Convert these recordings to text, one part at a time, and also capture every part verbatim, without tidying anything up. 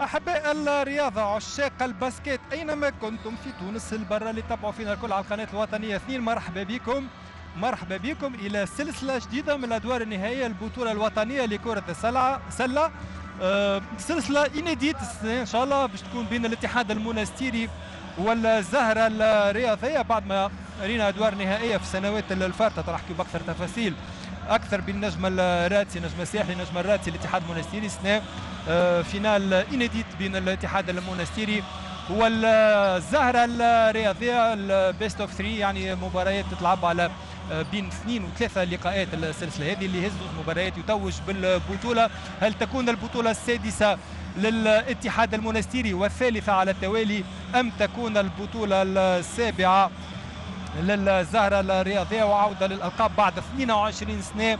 أحباء الرياضة عشاق الباسكت أينما كنتم في تونس البرة اللي تابعوا فينا الكل على القناة الوطنية اثنين، مرحبا بكم مرحبا بكم إلى سلسلة جديدة من الأدوار النهائية البطولة الوطنية لكرة السلة سلة. أه سلسلة إنيديت إن شاء الله باش تكون بين الاتحاد المونستيري والزهرة الرياضية بعد ما رينا أدوار نهائية في السنوات الفاتت. راح نحكي بأكثر تفاصيل أكثر بالنجم الراتسي نجم الساحلي نجم الراتسي الاتحاد المونستيري سنة أه فينال إنيديت بين الاتحاد المونستيري والزهرة الرياضية البيست اوف ثري، يعني مباريات تتلعب على بين اثنين وثلاثة لقاءات السلسلة هذه اللي هزوا مباريات يتوج بالبطولة. هل تكون البطولة السادسة للاتحاد المونستيري والثالثة على التوالي أم تكون البطولة السابعة للزهرة الرياضية وعودة للألقاب بعد اثنين وعشرين سنة؟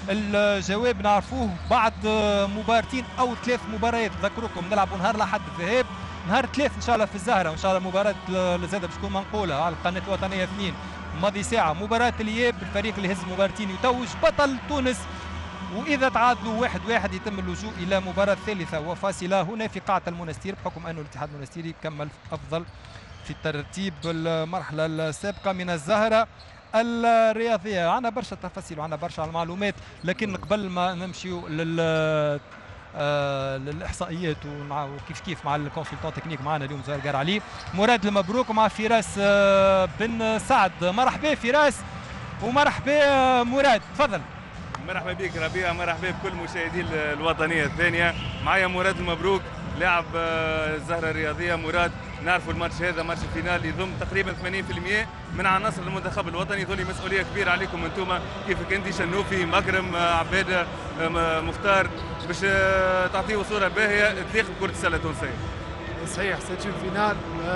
الجواب نعرفوه بعد مباراتين أو ثلاث مباريات. ذكركم نلعبوا نهار الأحد الذهاب، نهار ثلاث إن شاء الله في الزهرة، وإن شاء الله مباراة الزادة باش تكون منقولة على القناة الوطنية اثنين. ماضي ساعة مباراة الإياب، الفريق اللي هز مباراتين يتوج بطل تونس، وإذا تعادلوا واحد واحد يتم اللجوء إلى مباراة ثالثة وفاصلة هنا في قاعة المونستير، بحكم أنه الاتحاد المونستيري كمل أفضل في ترتيب المرحلة السابقة من الزهرة الرياضية. عندنا برشا تفاصيل وعندنا برشا معلومات، لكن قبل ما نمشيو لل آه للاحصائيات وكيف كيف مع الكونسلتون تكنيك معنا اليوم زهير قرعلي، مراد المبروك مع فراس آه بن سعد. مرحبا فراس ومرحبا آه مراد، تفضل. مرحبا بك ربيع، مرحبا بكل مشاهدي الوطنيه الثانيه. معايا مراد المبروك لاعب آه الزهره الرياضيه. مراد، نعرفوا الماتش هذا ماتش الفينال يضم تقريبا ثمانين بالمئة من عناصر المنتخب الوطني، ذولي مسؤوليه كبيره عليكم انتم، كيفك انت شنوفي مكرم آه عباده آه مختار، باش آه تعطيوا صوره باهيه تليق بكره السله التونسيه. صحيح، سيت اون فينال،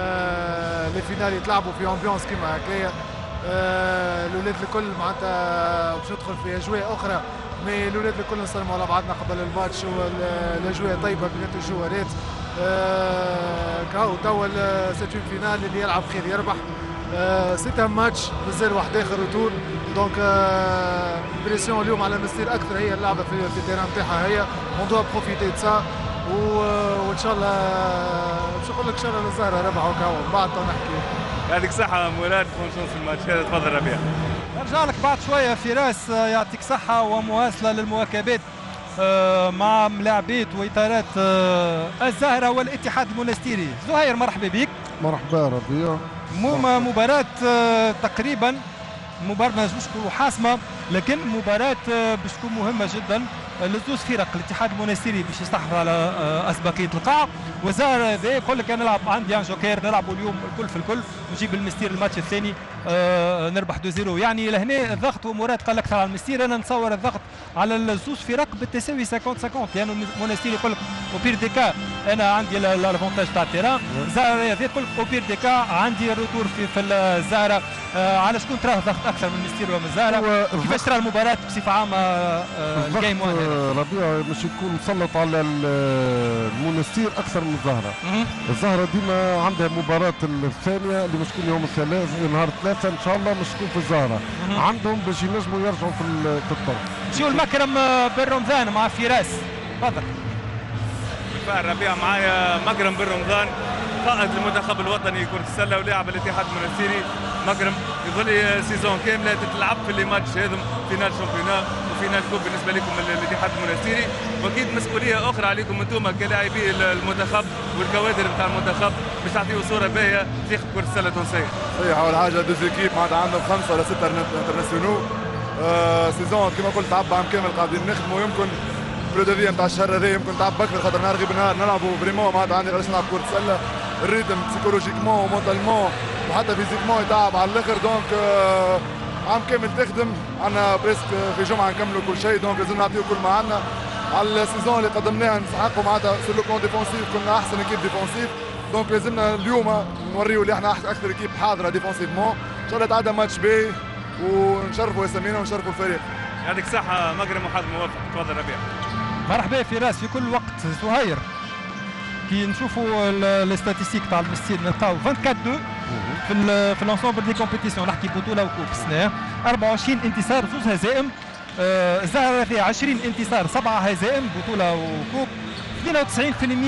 آه لي فينال يتلعبوا في امبيونس كيما هكايا. آه الاولاد الكل معناتها باش ندخل في اجواء اخرى، مي الاولاد الكل نسلموا على بعضنا قبل الماتش والاجواء طيبه بين الجوارات. آه كاو توا سيت اون فينال اللي يلعب خير يربح. آه سيت ان ماتش مازال واحد اخر روتور، دونك آه بريسيون اليوم على المستير اكثر، هي اللعبه في في التيران نتاعها هي، اون دوا بروفيتي دو سا، وان شاء الله باش نقول لك ان شاء الله الزهره ربحوا كاو بعد نحكي. يعطيك صحة مراد، كون شونس في الماتش هذا. تفضل ربيع. نرجع لك بعد شوية فراس، يعطيك صحة ومواصلة للمواكبات مع ملاعبات وإطارات الزهرة والاتحاد المونستيري. زهير مرحبا بك. مرحبا ربيع. مباراة تقريبا مباراة ما نجموش نقولوا حاسمة، لكن مباراة باش تكون مهمة جدا لزوز فرق. الاتحاد المونستيري باش يستحوذ على اسبقيه القاع، والزهر هذا يقول لك انا نلعب عندي ان جوكير نلعبوا اليوم الكل في الكل ونجيب المستير الماتش الثاني آه نربح اثنين صفر. يعني لهنا الضغط، ومراد قال اكثر على المستير، انا نتصور الضغط على الزوز فرق بالتساوي خمسين خمسين، لانه يعني المونستير يقول لك او بير دي كا انا عندي الافونتاج تاع التيران، الزهر هذا يقول لك او بير دي كا عندي الروتور في في الزهره. آه على شكون تراه ضغط اكثر من المستير ومن الزهره؟ كيفاش ترى المباراه بصفه عامه آه الجيم وان ربيع باش يكون مسلط على المونستير اكثر من الزهره. الزهره ديما عندها مباراه الثانيه اللي باش تكون يوم الثلاث نهار ثلاثه ان شاء الله باش تكون في الزهره، عندهم باش ينجموا يرجعوا في في الطرف. شو المكرم بن رمضان مع فراس، تفضل. بالفعل ربيع، معايا مكرم بن رمضان قائد المنتخب الوطني لكرة السلة ولاعب الاتحاد المونستيري. مكرم يظل سيزون كاملة تتلعب في لي ماتش هذم، فينال شامبيونات وفينال كوب بالنسبة لكم الاتحاد المونستيري، واكيد مسؤولية أخرى عليكم أنتم كلاعبي المنتخب والكوادر نتاع المنتخب باش تعطيوا صورة باهية تليق بكرة السلة التونسية. صحيح، أول حاجة دوز ايكيب معناتها عندهم خمسة ولا ستة انترناسيونو. آه سيزون كما قلت تعب عام كامل قاعدين نخدموا، يمكن برودوفيا نتاع الشهر هذا يمكن تعب بكري خاطر نهار غير نهار نلعبوا فريمون معناتها عندي علاش نلعب كرة سلة، الريتم بسيكولوجيكمون ومونتالمون وحتى فيزيكمون يتعب على الاخر. دونك آه عام كامل تخدم، عندنا بريسك في جمعه نكملوا كل شيء، دونك لازم نعطيو كل ما عندنا. على السيزون اللي قدمناها نسحقوا معناتها سور لو بلون ديفونسيف، كنا احسن اكيب ديفونسيف، دونك لازمنا اليوم نوريو اللي احنا اكثر اكيب حاضره ديفونسيفمون. ان شاء الله تعدى ماتش باهي ونشرفوا اسامينا ونشرفوا الفريق. يعطيك صحة مكرم وحظ موفق. تفضل ربيع. مرحبا فراس في كل وقت. زهير كي نشوفوا الاستاتيستيك تاع المستير نلقاو أربعة وعشرين اثنين في في الانسومبل دي كومبيتيسيون، نحكي بطوله وكوب السنه، أربعة وعشرين انتصار زوز هزائم. الزهره فيها عشرين انتصار سبعة هزائم بطوله وكوب، اثنين وتسعين بالمئة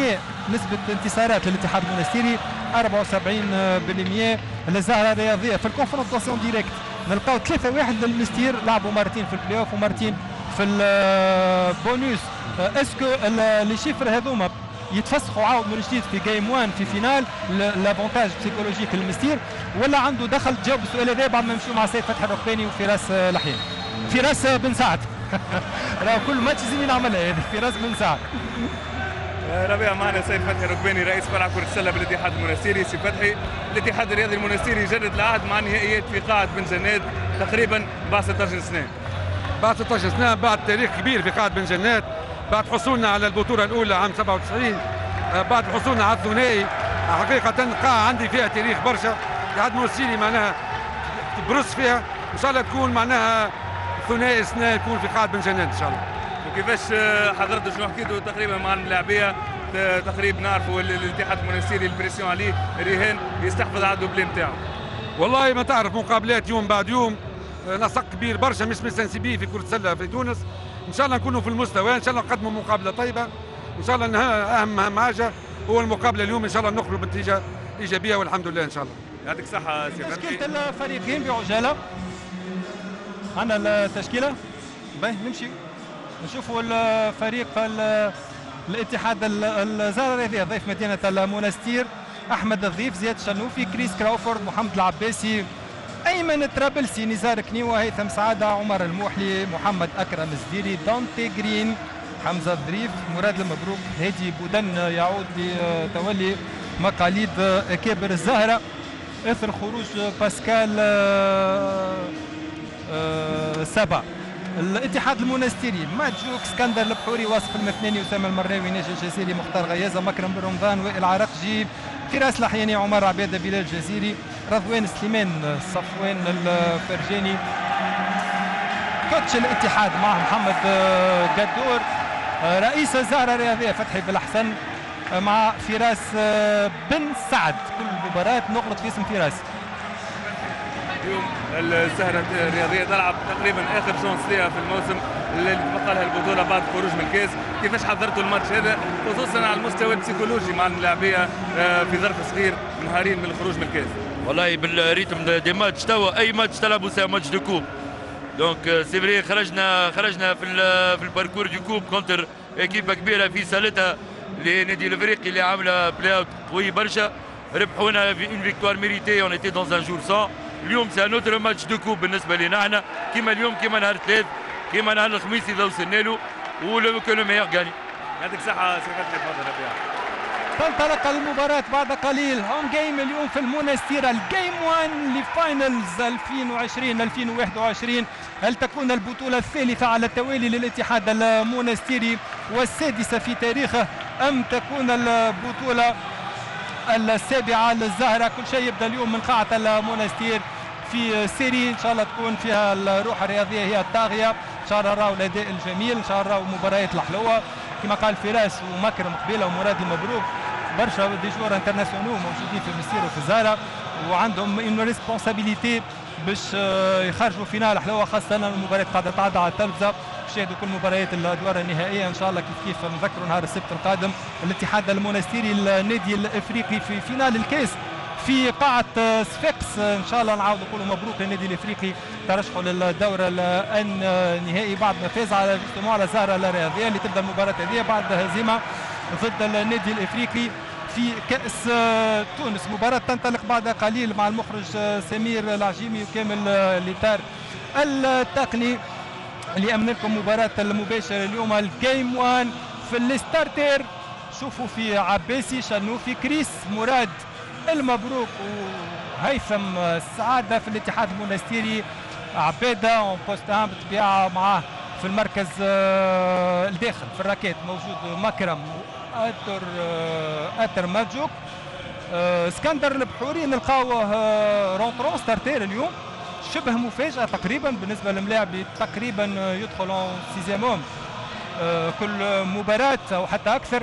نسبة انتصارات للاتحاد المونستيري أربعة وسبعين بالمئة للزهرة الرياضية. في الكونفرونتاسيون ديريكت نلقاو ثلاثة واحد للمستير، لعبوا مرتين في البلاي اوف ومرتين في البونوس. اسكو لي شيفر هذوما يتفسخوا عاود من جديد في جيم واحد في فينال لافونتاج بسيكولوجيك للمستير، ولا عنده دخل؟ تجاوب السؤال هذا بعد ما نمشيو مع سيد فتحي الركباني وفراس لحيان. فراس بن سعد راه كل ماتش زين نعملها هذه. فراس بن سعد. ربيع معنا سيد فتحي الركباني رئيس فرع كرة السلة بالاتحاد المونستيري. سي فتحي، الاتحاد الرياضي المونستيري يجدد العهد مع النهائيات في قاعة بن جناد تقريبا بعد ستة عشر سنة. بعد ستة عشر سنة، بعد تاريخ كبير في قاعة بن جناد، بعد حصولنا على البطولة الأولى عام سبعة وتسعين، بعد حصولنا على الثنائي. حقيقة قاعة عندي فيها تاريخ برشا، الاتحاد المونستيري معناها برز فيها، إن شاء الله تكون معناها ثنائي سنة يكون في قاعة بن جناد إن شاء الله. وكيفاش حضرتوا شنو حكيتوا تقريبا مع اللاعبية؟ تقريبا نعرفوا الاتحاد المونستيري البريسيون عليه رهان يستحفظ على الدوبلي نتاعو. والله ما تعرف، مقابلات يوم بعد يوم، نسق كبير برشا مش مستنسبين في كرة السلة في تونس. ان شاء الله نكونوا في المستوى، ان شاء الله نقدموا مقابلة طيبة، ان شاء الله اهم اهم حاجة هو المقابلة اليوم، ان شاء الله نخرجوا بنتيجة ايجابية والحمد لله ان شاء الله. يعطيك الصحة سي فتحي. تشكيلة الفريقين بعجالة، عندنا التشكيلة باهي نمشي نشوفوا الفريق الاتحاد الزهرة الرياضية ضيف مدينة المونستير. احمد الضيف، زياد الشنوفي، كريس كراوفورد، محمد العباسي، ايمن الترابلسي، نزار كنيوة، هيثم سعادة، عمر الموحلي، محمد اكرم الزديري، دونتي جرين، حمزة الظريف، مراد المبروك، هادي بودن يعود لتولي مقاليد كابر الزهرة اثر خروج باسكال سبا. الاتحاد المونستيري ماجوك، اسكندر البحوري، واصف المثناني، اسامه المراوي، ناجي الجزيري، مختار غيازه، مكرم بن رمضان، وائل عرقجي، فراس لحياني، عمر عباده، بلال الجزيري، رضوان سليمان، صفوان الفرجاني. كوتش الاتحاد مع محمد قدور، رئيس الزهره الرياضيه فتحي بالحسن مع فراس بن سعد. كل مباراه نغلط في اسم فراس. اليوم الزهرة الرياضية تلعب تقريبا اخر شونس ليها في الموسم اللي بقى لها البطولة بعد الخروج من الكاس. كيفاش حضرتوا الماتش هذا خصوصا على المستوى البسيكولوجي مع اللاعبية في ظرف صغير منهارين من الخروج من الكاس؟ والله بالريتم دي ماتش توا اي ماتش تلعبوا سي ماتش دو كوب، دونك سي فري خرجنا خرجنا في في الباركور دو كوب كونتر اكيبه كبيره في سالتها لنادي الافريقي اللي عامله بلاي اوت قوي برشا، ربحونا في اون فيكتوار ميريتي، اون ايتي دون ان جور سون. اليوم سي نوتر ماتش دو كوب بالنسبه لنا احنا، كيما اليوم كيما نهار الثلاث كيما نهار الخميس اذا وصلنا له، ولو كان ميور غاني. يعطيك الصحه سي فتحي، تفضل ربيع. تنطلق المباراة بعد قليل. هوم جيم اليوم في المونستير، الجيم واحد لفاينلز ألفين وعشرين ألفين وواحد وعشرين. هل تكون البطولة الثالثة على التوالي للاتحاد المونستيري والسادسة في تاريخه، أم تكون البطولة السابعة للزهرة؟ كل شيء يبدأ اليوم من قاعة المونستير في سيري، إن شاء الله تكون فيها الروح الرياضية هي الطاغية، إن شاء الله نراو الأداء الجميل، إن شاء الله نراو مباريات الحلوة كما قال فراس ومكرم قبيله ومراد المبروك. برشا دي جور انترناسيونال موجودين في المستير وفي الزهرة وعندهم اون ريسبونسابيليتي باش يخرجوا فينال حلوه، خاصه المباريات قاعده تعدى على التلفزه، باش يشاهدوا كل مباريات الادوار النهائيه ان شاء الله. كيف كيف نذكروا نهار السبت القادم الاتحاد المونستيري النادي الافريقي في فينال الكاس في قاعة سفيكس، ان شاء الله نعاود نقولوا مبروك للنادي الافريقي ترشحوا للدور النهائي بعد ما فاز على جوستومون على الزهرة الرياضية اللي تبدا المباراة هذه بعد هزيمة ضد النادي الافريقي في كأس تونس. مباراة تنطلق بعد قليل مع المخرج سمير العجيمي وكامل الإطار التقني اللي أمن لكم مباراة المباشرة اليوم الجيم واحد في الستارتر. شوفوا في عباسي، شنوفي، كريس، مراد المبروك وهيثم السعادة في الاتحاد المونستيري، عبادة اون بوست ان بالطبيعة معاه في المركز الداخل في الراكات موجود مكرم اتر اتر ماجوك. اسكندر البحوري نلقاوه رونترون ستارتير اليوم، شبه مفاجأة تقريبا بالنسبة للملاعب تقريبا يدخل اون سيزيام اوم كل مباراة او حتى اكثر.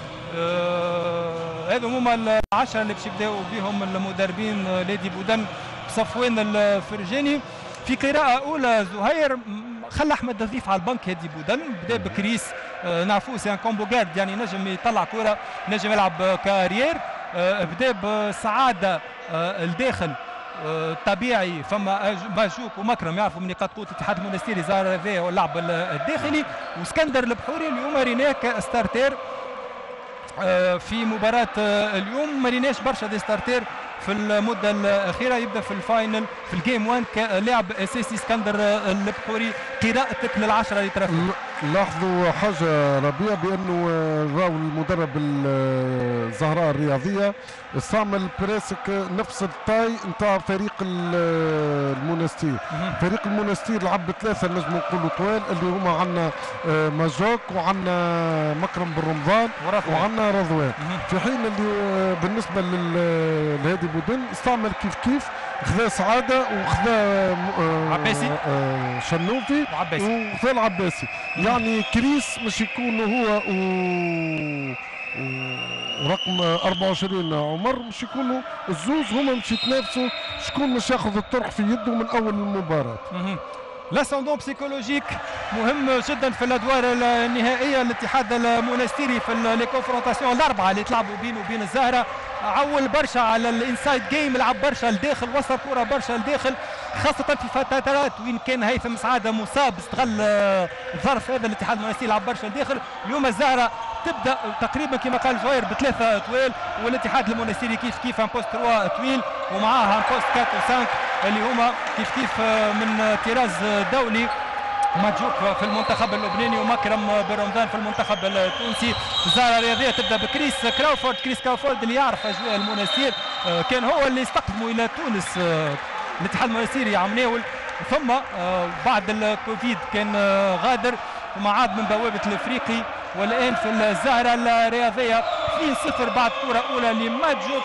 هذو هما العشرة اللي باش يبداو بهم المدربين لادي بودن بصفوان الفرجاني. في قراءة أولى زهير خلى احمد الضيف على البنك هادي بودن، بدا بكريس آه نعرفوه سي ان كومبو جارد يعني نجم يطلع كره نجم يلعب كارير. آه بدا بسعاده آه الداخل آه طبيعي، فما ماجوك ومكرم يعرفوا من نقاط قوه الاتحاد المونستيري زهر هذايا واللعب الداخلي، واسكندر البحوري اليوم ريناك ستارتير آه في مباراه آه اليوم ما ريناش برشا دي ستارتير في المده الاخيره. يبدا في الفاينل في الجيم واحد كلاعب اساسي اسكندر البحوري. قراءتك للعشره اللي ترى لاحظوا حاجه ربيع بانه راهو المدرب الزهراء الرياضيه استعمل بريسك نفس الطاي نتاع فريق المونستير. فريق المونستير لعب بثلاثه نجم نقولوا طوال اللي هما عندنا ماجوك وعندنا مكرم بن رمضان وعندنا رضوان، في حين اللي بالنسبه لهادي بودن استعمل كيف كيف خذا سعاده وخذا عباسي شنوفي وخذا العباسي. يعني كريس مش يكون هو و... و... ورقم أربعة وعشرين عمر مش يكونوا الزوز هما مش يتنافسوا شكون مش ياخذ الطرح في يده من اول المباراه. لاسوندون بسيكولوجيك مهم جدا في الادوار النهائيه. الاتحاد المونستيري في لي كونفرونتاسيون الاربعه اللي تلعبوا بينه وبين الزهره عول برشا على الانسايد جيم، لعب برشا لداخل، وصل كره برشا لداخل، خاصه في فترات وين كان هيثم سعاده مصاب استغل الظرف هذا. الاتحاد المونستيري لعب برشا لداخل. اليوم الزهره تبدا تقريبا كما قال زهير بثلاثه طوال، والاتحاد المونستيري كيف كيف ان بوست ثلاثة طويل ومعاها ان بوست أربعة وخمسة اللي هما كيف كيف من طراز دولي. ماجوك في المنتخب اللبناني ومكرم بن رمضان في المنتخب التونسي. الزهره الرياضيه تبدا بكريس كراوفورد. كريس كراوفورد اللي يعرف اجواء المونستير كان هو اللي استقدموا الى تونس الاتحاد المونستيري عام ناول، ثم بعد الكوفيد كان غادر وما عاد من بوابه الافريقي، والان في الزهره الرياضيه اثنين صفر بعد كره اولى لماجوك.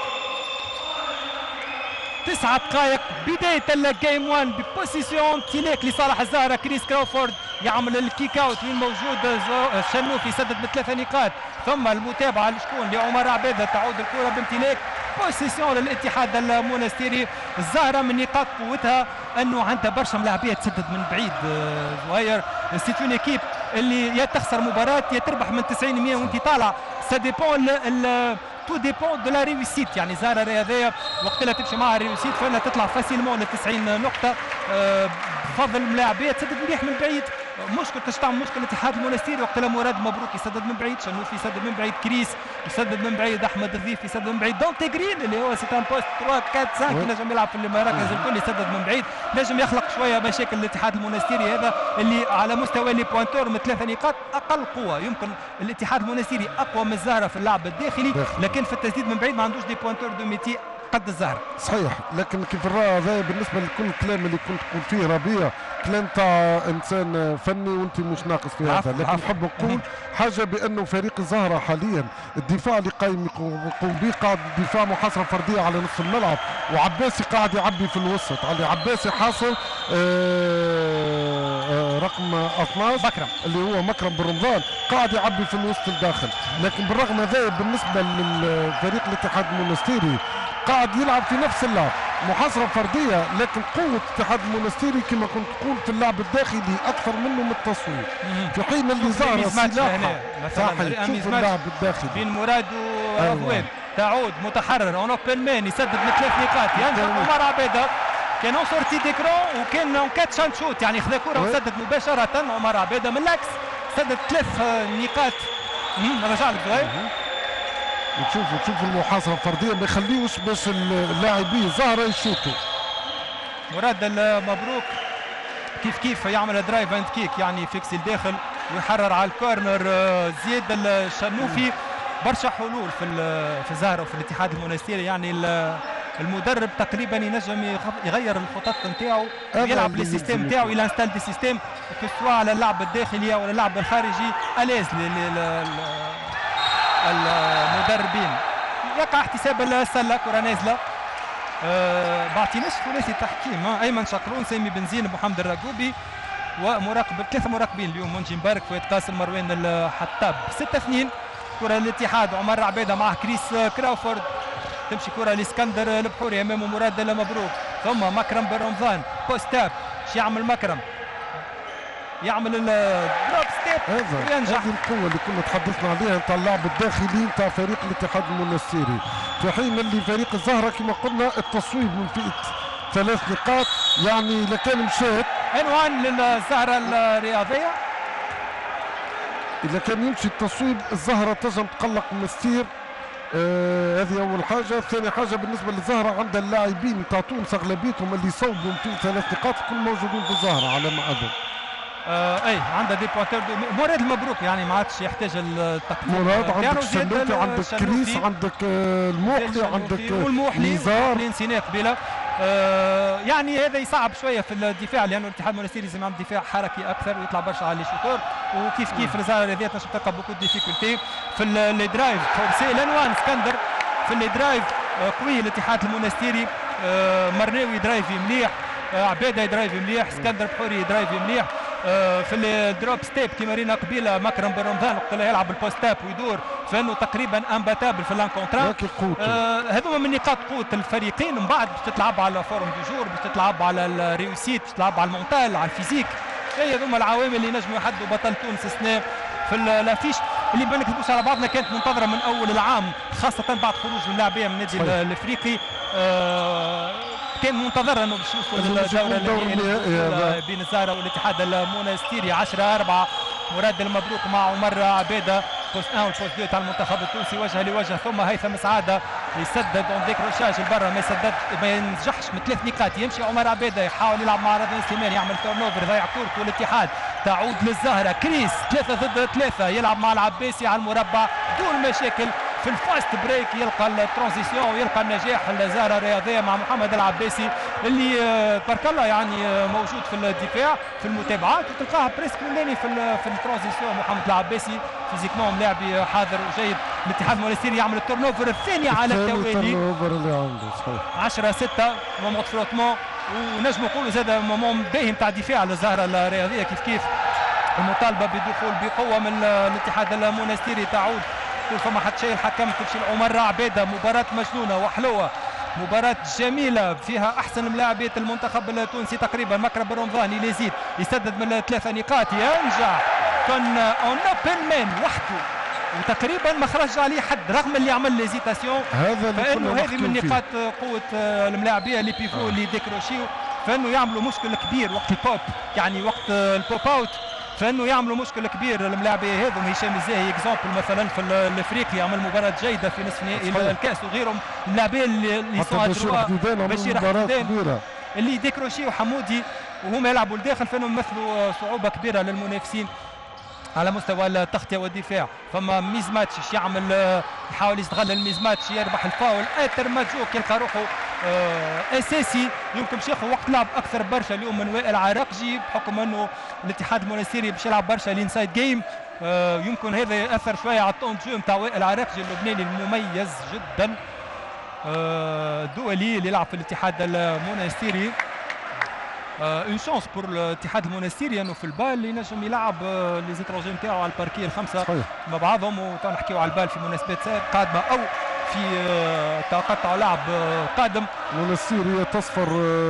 تسعة دقائق بداية الجيم واحد ببوزيسيون امتلاك لصالح الزهرة. كريس كراوفورد يعمل الكيك اوت وين موجود الشنوفي يسدد بثلاثة نقاط، ثم المتابعة لشكون لعمر عبيدة تعود الكرة بامتلاك. بوزيسيون للاتحاد المونستيري. الزهرة من نقاط قوتها انه عندها برشا ملاعبية تسدد من بعيد زهير. سي اون ايكيب اللي يا تخسر مباراة يا تربح من تسعين مية وانت طالع، سا ديبون تو ديبون دو لا ريوسيت. يعني زهره رياضيه وقت اللي تمشي معها ريوسيت فانها تطلع فاسيلمون ل تسعين نقطه بفضل ملاعبيه تسدد مليح من بعيد. مشكل تشتعل مشكل الاتحاد المونستيري وقت اللي مراد مبروك يسدد من بعيد، شنوفي يسدد من بعيد، كريس يسدد من بعيد، احمد الضيف يسدد من بعيد، دونتي جرين اللي هو سي ان بوست ثلاثة أربعة خمسة نجم يلعب في المراكز الكل يسدد من بعيد. نجم يخلق شويه مشاكل الاتحاد المونستيري هذا اللي على مستوى لي بوانتور من ثلاثه نقاط اقل قوه. يمكن الاتحاد المونستيري اقوى من الزهره في اللعب الداخلي، لكن في التسديد من بعيد ما عندوش دي بوانتور دو ميتي قد الزهره. صحيح، لكن كيف الرأي هذا بالنسبه لكل الكلام اللي كنت تقول فيه ربيع كلام تاع انسان فني وانت مش ناقص في هذا، لكن نحب نقول حاجه بانه فريق الزهره حاليا الدفاع اللي قايم يقوم به قاعد دفاع محاصره فرديه على نصف الملعب، وعباسي قاعد يعبي في الوسط. علي عباسي حاصل آآ آآ رقم اثناش مكرم اللي هو مكرم بن رمضان قاعد يعبي في الوسط الداخل، لكن بالرغم هذا بالنسبه للفريق الاتحاد المونستيري قاعد يلعب في نفس اللعب محاصره فرديه، لكن قوه الاتحاد المونستيري كما كنت تقول في اللعب الداخلي اكثر منه من التصوير، في حين اللي ظهر هنا مثلا شوف اللعب الداخلي بين مراد ورضوان. أيوة. تعود متحرر اون اوبن مان يسدد من ثلاث نقاط، ينجح عمر عبيده كان اون سورتي ديكرون وكان اون كات شان شوت، يعني خذا كره وسدد مباشره. عمر عبيده من الاكس سدد ثلاث نقاط. رجع لك صغير نشوف نشوف المحاصره الفرديه ما يخليوش باش اللاعبين زهره يشوتوا. مراد مبروك كيف كيف يعمل درايف اند كيك، يعني فيكسي الداخل ويحرر على الكورنر. زياد الشنوفي برشا حلول في في زهره وفي الاتحاد المونستيري، يعني المدرب تقريبا ينجم يغير الخطط نتاعو ويلعب لي سيستيم نتاعو، الى انستال دي سيستيم سواء على اللعب الداخلي او اللعب الخارجي اليز المدربين. يقع احتساب السله، كره نازله أه بعطيناش ثلاثي تحكيم. ايمن شقرون، سامي بنزين، محمد الرقوبي، ومراقب ثلاثه مراقبين اليوم، منجي مبارك، فؤاد قاسم، مروان الحطاب. ستة اثنين كره للاتحاد. عمر عبيده مع كريس كراوفورد، تمشي كره لاسكندر البحوري امامه مراد مبروك، ثم مكرم بن رمضان بوستاب. شو يعمل مكرم؟ يعمل الدروب ستيب هذا وينجح. هذه القوة اللي كنا تحدثنا عليها نتاع اللعب الداخلي نتاع فريق الاتحاد المنستيري، في حين اللي فريق الزهرة كما قلنا التصويب من فئة ثلاث نقاط، يعني لكان مشات عنوان للزهرة الرياضية. إذا كان يمشي التصويب الزهرة تنجم تقلق منستير، آه هذه أول حاجة. ثاني حاجة بالنسبة للزهرة عندها اللاعبين تاع تونس أغلبيتهم اللي يصوبوا في ثلاث نقاط كل موجودين في الزهرة على ما أظن. آه اي عندها دي بوانتور. مراد المبروك يعني ما عادش يحتاج التقديم. مراد عندك الشنوتي، عندك كريس، عندك آه الموحلي، عندك والموحلي نزار اللي نسيناه قبيله. آه يعني هذا يصعب شويه في الدفاع لانه الاتحاد المنستيري لازم يعمل دفاع حركي اكثر ويطلع برشا على الشوطور، وكيف كيف الزهره هذه تنجم تلقى بوكو ديفيكولتي في الدرايف. فورسي الانوان اسكندر في الدرايف آه قوي الاتحاد المنستيري. آه مرناوي درايفي مليح، آه عباده درايفي مليح، اسكندر بحوري درايفي مليح. آه في الدروب ستيب كيما رينا قبيله مكرم بن رمضان وقت اللي يلعب البوستاب ويدور فانه تقريبا امباتابل في الانكونترا. آه هذوما من نقاط قوه الفريقين. من بعد باش تتلعب على فورم دو جور، باش تتلعب على الريوسيت، باش تلعب على المونتال، على الفيزيك. هي هذوما العوامل اللي نجموا يحدوا بطل تونس السنه في الافيش اللي ما نكذبوش على بعضنا كانت منتظره من اول العام، خاصه بعد خروج اللاعبيه من النادي الافريقي. آه كان منتظر انه باش يوصلوا للدوره بين الزهره والاتحاد المنستيري. عشرة أربعة مراد المبروك مع عمر عباده بوست واحد والبوست اثنين تاع المنتخب التونسي وجه لوجه، ثم هيثم سعاده يسدد اون ديكروشاج البرا ما يسدد ما ينجحش من ثلاث نقاط. يمشي عمر عباده يحاول يلعب مع رضوان سليمان يعمل تورن اوفر يضيع كورته والاتحاد تعود للزهره. كريس ثلاثه ضد ثلاثه يلعب مع العباسي على المربع دون مشاكل. في الفاست بريك يلقى الترانزيسيون ويلقى النجاح الزهره الرياضيه مع محمد العباسي اللي بارك الله يعني موجود في الدفاع في المتابعات وتلقاه بريسك ملاني في في الترانزيسيون. محمد العباسي فيزيكمون لاعب حاضر وجيد. الاتحاد المنستيري يعمل التورن اوفر الثاني على التوالي عشرة ستة مومون فروتمون، ونجم نقولوا زاد مومون باهي نتاع دفاع للزهره الرياضيه. كيف كيف المطالبه بدخول بقوه من الاتحاد المنستيري تعود كل فما حتى شيء الحكم تمشي لعمر عباده. مباراة مجنونة وحلوة، مباراة جميلة فيها أحسن ملاعبية المنتخب التونسي تقريبا. مكرم بن رمضان اللي يزيد يسدد من ثلاثة نقاط ينجح، كان اون اوبن مان وحده وتقريبا ما خرج عليه حد رغم اللي عمل ليزيتاسيون. فانه هذه من نقاط قوة الملاعبية اللي بيفو اللي ديكروشيو، فانه يعملوا مشكل كبير وقت البوب يعني وقت البوب اوت، فانه يعملوا مشكل كبير الملاعبيه هذوم. هشام الزاهي اكزومبل مثلا في الافريقي عمل مباراه جيده في نصف نهائي الكاس، وغيرهم اللاعبين اللي صار بشير حمودان اللي ديكروشي وحمودي وهم يلعبوا لداخل، فانهم مثلوا صعوبه كبيره للمنافسين على مستوى التغطيه والدفاع. فما ميز ماتش يعمل يحاول يستغل الميز ماتش يربح الفاول. اتر ماجوك يلقى روحه آه اساسي، يمكن باش ياخذ وقت لعب اكثر برشا اليوم من وائل عراقجي بحكم انه الاتحاد المنستيري باش يلعب برشا الانسايد جيم. آه يمكن هذا ياثر شويه على الطون جو نتاع وائل عراقجي اللبناني المميز جدا آه الدولي اللي يلعب في الاتحاد المنستيري. اون شانس بور الاتحاد المنستيري انه في البال اللي ينجم يلعب لي زيترونجي نتاعو على الباركيه الخمسه مع بعضهم، وتنحكيو على البال في مناسبات قادمه او في تقطع لعب قادم. المنستيري تصفر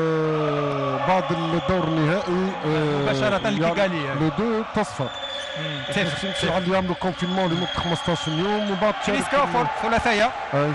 بعد الدور النهائي مباشره للكيغالي لو دو تصفر يمشي على يعملوا كونفينمون لمده خمسطاش يوم وبعد كريس كروفورد ثلاثيه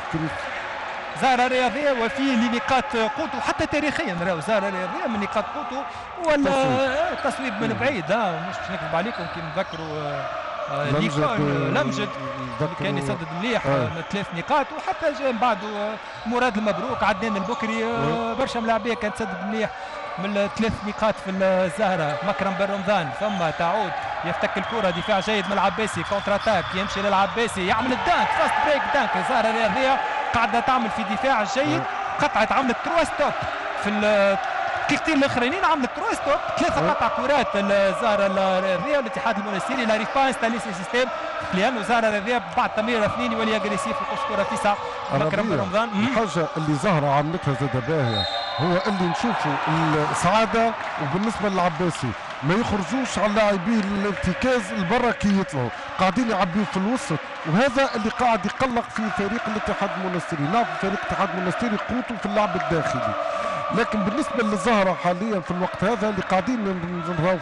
زهرة رياضية وفي لنقاط قوته حتى تاريخيا راهو زهرة رياضية من نقاط قوته ولا التصويب من بعيد. ها مش باش نكذب عليكم كي نذكروا ليكون لمجد كان يسدد مليح من ثلاث نقاط، وحتى جاء من بعده مراد المبروك عدنان البكري برشا ملاعبيه كانت تسدد مليح من ثلاث نقاط في الزهره. مكرم بن رمضان ثم تعود يفتك الكره دفاع جيد من العباسي كونتر اتاك يمشي للعباسي يعمل الدانك فاست بريك دانك. الزهره الرياضيه قاعده تعمل في دفاع جيد، قطعت عملت تروا ستوب في الكيكتين الاخرين عملت تروا ستوب ثلاثه قطع كرات الزهره الرياضيه والاتحاد المنستيري لا ريف با انستالي سي سيستيم لانه الزهره الرياضيه بعد تمريره اثنين يولي اجريسيف ويقص كره تسعه. مكرم بن رمضان الحاجه اللي زهره عملتها زاد باهيه هو اللي نشوفوا السعاده وبالنسبه للعباسي ما يخرجوش على اللاعبين الارتكاز البرا كي يطلعوا قاعدين يعبيوا في الوسط، وهذا اللي قاعد يقلق في فريق الاتحاد المنستيري. نعم فريق الاتحاد المنستيري قوته في اللعب الداخلي، لكن بالنسبه للزهره حاليا في الوقت هذا اللي قاعدين نراو فيه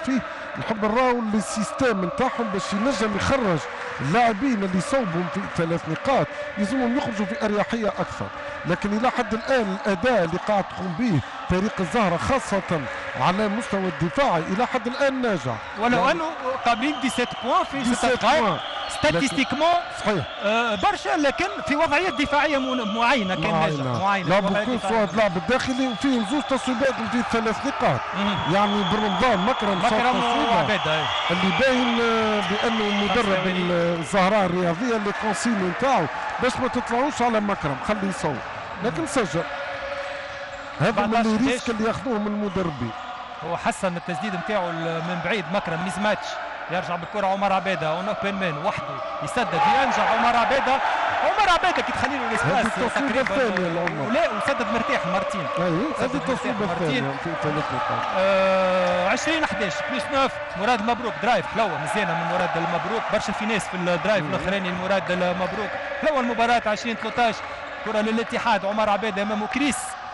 نحب نراو السيستم نتاعهم باش ينجم يخرج اللاعبين اللي صوبهم في ثلاث نقاط يلزمهم يخرجوا في اريحيه اكثر. لكن الى حد الان الاداء اللي قاعد تقوم به فريق الزهره خاصه على المستوى الدفاعي الى حد الان ناجح، ولو يعني انه قابلين سبعة بوان في ستة دقائق ستاتيستيكمون صحيح آه برشا، لكن في وضعيات دفاعيه معينه كان ناجح معينه. لعبوا كل سواء اللعب الداخلي وفيهم زوج تصويبات في ثلاث نقاط يعني برمضان مكرم مكرم وعبيده اللي باين بانه مدرب الزهراء الرياضيه اللي كونسيني نتاعو باش ما تطلعوش على مكرم خليه يصوب، لكن سجل. هذا من الريسك اللي ياخذوه من المدربين. هو حسن التسديد نتاعو من بعيد، مكرم ميز ماتش يرجع بالكره عمر عبيده اون اوبن مان وحده يسدد ينجح عمر عبيده. عمر عبيده كي تخلي له الاسباس تقريبا لا وسدد مرتاح مرتين. ايوه هذه التصويبه الثانيه في ثلاث نقاط. آه عشرين احد عشر بلس تسعة. مراد المبروك درايف حلوه مزيانه من مراد المبروك، برشا في ناس في الدرايف الاخراني مراد المبروك حلوه المباراه. عشرين ثلاثة عشر كره للاتحاد، عمر عبيده امامه كريس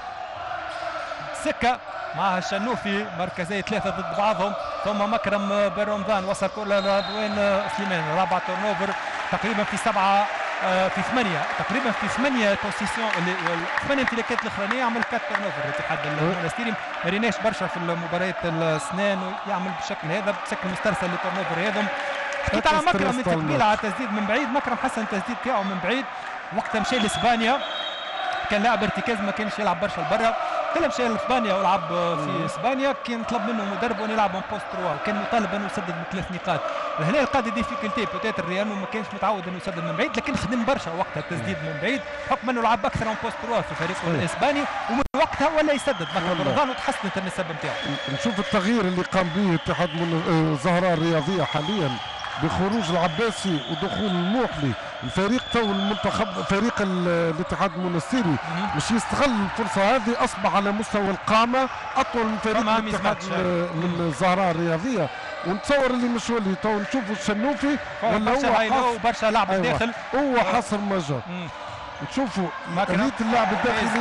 سكه معها الشنوفي، مركزي ثلاثه ضد بعضهم، ثم مكرم بن رمضان وصل كره لرضوان سليمان. رابع تورنوفر تقريبا في سبعه آه في ثمانيه تقريبا في ثمانيه بوزيسيون ثمانيه امتلاكات الاخرانيه عمل كات تورنوفر الاتحاد المونستيري. ما ريناش برشا في المباريات السنان ويعمل بالشكل هذا بشكل مسترسل للتورنوفر هذم. حكيت على مكرم التقبيل على التسديد من بعيد، مكرم حسن التسديد تاعو من بعيد وقتها مشى لاسبانيا، كان لاعب ارتكاز ما كانش يلعب برشا لبرا، كل مشى لاسبانيا ولعب في اسبانيا، كان طلب منه مدرب انه يلعب اون بوست تروا وكان مطالب انه يسدد من ثلاث نقاط. لهنا لقى ديفيكولتي بوتيتر لانه ما كانش متعود انه يسدد من بعيد، لكن خدم برشا وقتها التسديد من بعيد بحكم انه لعب اكثر اون بوست تروا في فريقه الاسباني، ومن وقتها ولا يسدد مكرم رمضان وتحسنت النسب نتاعو. نشوف التغيير اللي قام به اتحاد الزهراء الرياضيه حاليا بخروج العباسي ودخول الموحلي. الفريق تو المنتخب فريق الاتحاد المونستيري مش يستغل الفرصه هذه، اصبح على مستوى القامه اطول من فريق الاتحاد من الزهراء الرياضيه. ونتصور اللي مش ولي تو نشوفوا الشنوفي ولا هو حاصر برشا لعب الداخل، هو حاصر مجال. نشوفوا آلية اللعب الداخلي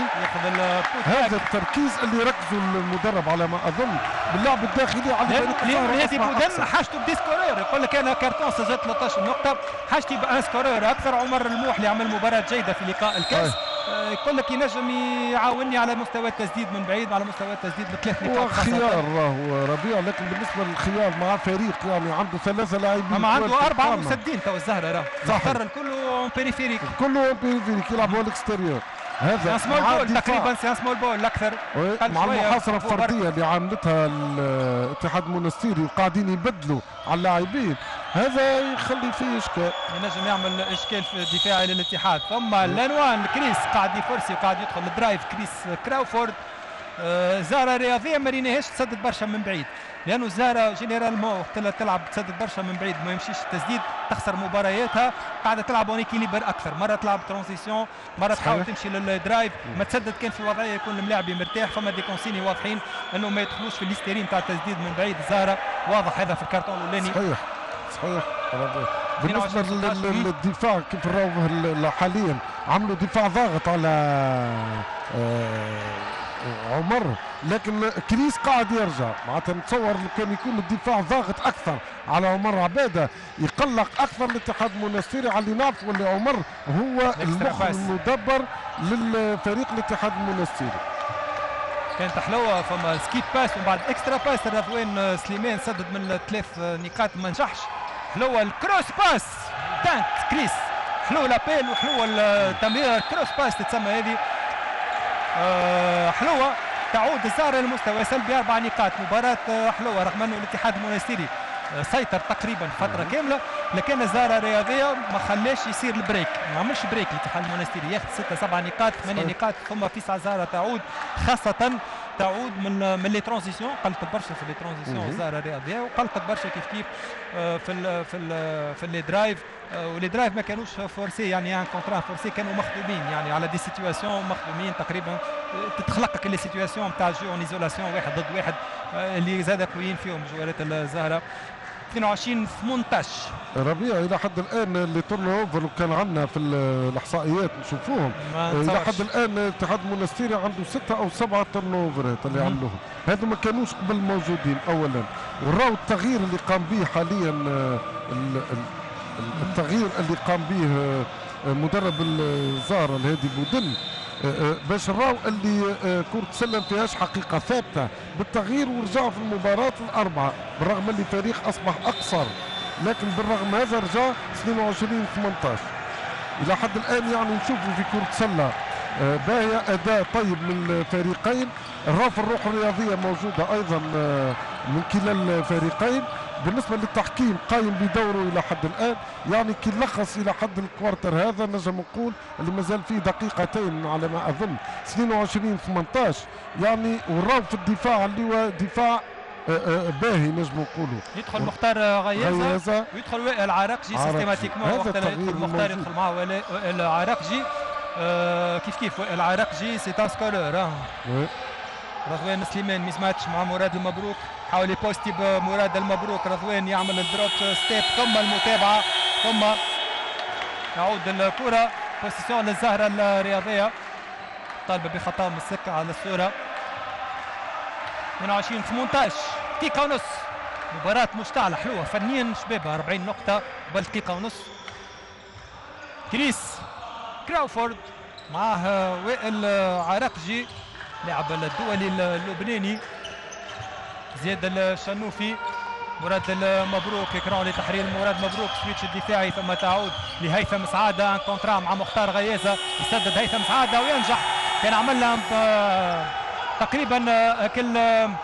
هذا التركيز اللي ركزوا المدرب على ما اظن باللعب الداخلي على فريق الزهراء. نادي بودن حاجته بديسكورير، يقول لك انا كارتون سجلت ثلاثة عشر نقطه، حاجتي بان سكورير اكثر. عمر الموحلي عمل مباراه جيده في لقاء الكاس، آه يقول لك ينجم يعاوني على مستوى التسديد من بعيد وعلى مستوى التسديد بثلاث نقاط. هو خيار راهو ربيع، لكن بالنسبه للخيار مع فريق يعني عنده ثلاثه لاعبين ما عنده اربعه مسدين تو الزهره راه صحر الكل بيريفيريك كله بيريفيريك يلعبوا الاكستيريور. هذا سمول بول تقريبا سي سمول بول اكثر مع المحاصره الفرديه اللي عملتها الاتحاد المونستيري وقاعدين يبدلوا على اللاعبين، هذا يخلي فيه اشكال، ينجم يعمل اشكال في دفاعي للاتحاد. ثم لانوان كريس قاعد يفرسي وقاعد يدخل الدرايف كريس كراوفورد. آه زارا رياضيه ما ريناهاش تسدد برشا من بعيد، لانه زارا جينيرالمون وقت تلعب تسدد برشا من بعيد ما يمشيش التسديد تخسر مبارياتها، قاعده تلعب اون اكيليبر اكثر، مره تلعب ترانزيسيون مره تحاول تمشي للدرايف، ما تسدد كان في وضعيه يكون الملاعب مرتاح. فما دي كونسيني واضحين انه ما يدخلوش في الهستيري نتاع التسديد من بعيد. زارا واضح هذا في الكارتون الاولاني. صحيح صحيح. بالنسبه للدفاع كيف نراوه حاليا عملوا دفاع ضاغط على عمر، لكن كريس قاعد يرجع، معناتها نتصور كان يكون الدفاع ضاغط اكثر على عمر عباده يقلق اكثر الاتحاد المونستيري على اللي نعرفوا اللي عمر هو المخ المدبر للفريق الاتحاد المونستيري. كانت حلوه فما سكيب باس ومن بعد اكسترا باس رضوان سليمان سدد من ثلاث نقاط ما نجحش. حلوه الكروس باس تانت كريس، حلوه لابيل وحلوه التمريره الكروس باس تتسمى هذه. أه حلوه تعود الزهره للمستوى سلبي اربع نقاط. مباراه حلوه رغم انه الاتحاد المونستيري سيطر تقريبا فتره كامله، لكن الزهره الرياضيه ما خلاش يصير البريك، ما عملش بريك الاتحاد المونستيري ياخذ ستة سبع نقاط ثمانية نقاط. ثم في زهره تعود خاصه تعود من من لي ترانزيسيون، قلت برشا في لي ترانزيسيون الزهره الرياضيه وقلت برشا كيف كيف في ال في ال في لي درايف، ولي درايف ما كانوش فورسي يعني ان كونترا فورسي، كانوا مخدومين يعني على دي سيتواسيون مخدومين تقريبا. تتخلق لي سيتواسيون نتاع جو اون ايزولاسيون واحد ضد واحد اللي زاد قويين فيهم جوارات الزهره. اثنين وعشرين ثمانية عشر. ربيع الى حد الان اللي تورن اوفر كان عندنا في الاحصائيات نشوفوهم الى حد الان الاتحاد المنستيري عنده ستة او سبعة تورن اوفرات اللي عملوهم، هذو ما كانوش قبل موجودين اولا. وراو التغيير اللي قام به حاليا، التغيير اللي قام به مدرب الزهرة الهادي بودن باش نراو اللي كرة السلة ما فيهاش حقيقة ثابتة بالتغيير، ورجعوا في المباراة الأربعة بالرغم اللي فريق أصبح أقصر، لكن بالرغم هذا رجع اثنين وعشرين ثمانية عشر. إلى حد الآن يعني نشوفوا في كرة السلة باهية، أداء طيب من الفريقين، الرافع الروح الرياضية موجودة أيضا من كلا الفريقين. بالنسبة للتحكيم قايم بدوره إلى حد الآن، يعني كي نلخص إلى حد الكوارتر هذا نجم نقول اللي مازال فيه دقيقتين على ما أظن اثنين وعشرين ثمانية عشر، يعني وراو في الدفاع اللي هو دفاع باهي نجم نقولوا. يدخل مختار غيازة ويدخل وائل عراقجي سيستماتيكمون، وقت يدخل مختار يدخل معه وائل عراقجي آه كيف كيف وائل عراقجي سي ان سكورور. رضوان سليمان ميس ماتش مع مراد المبروك، حاول يبوستي بمراد المبروك، رضوان يعمل الدروب ستيب ثم المتابعه ثم يعود الكره بوزيسيون للزهره الرياضيه، طالبه بخطا من السكه على الصوره. اثنين وعشرين ثمانية عشر، دقيقه ونص، مباراه مشتعله حلوه فنيا شباب، أربعين نقطه قبل دقيقه ونص. كريس كراوفورد معاه وائل عراقجي لاعب الدولي اللبناني، زياد الشنوفي، مراد المبروك يكرهون لتحرير مراد مبروك، سويتش الدفاعي ثم تعود لهيثم سعاده، ان كونترا مع مختار غيازه، يسدد هيثم سعاده وينجح. كان عمل لها تقريبا كل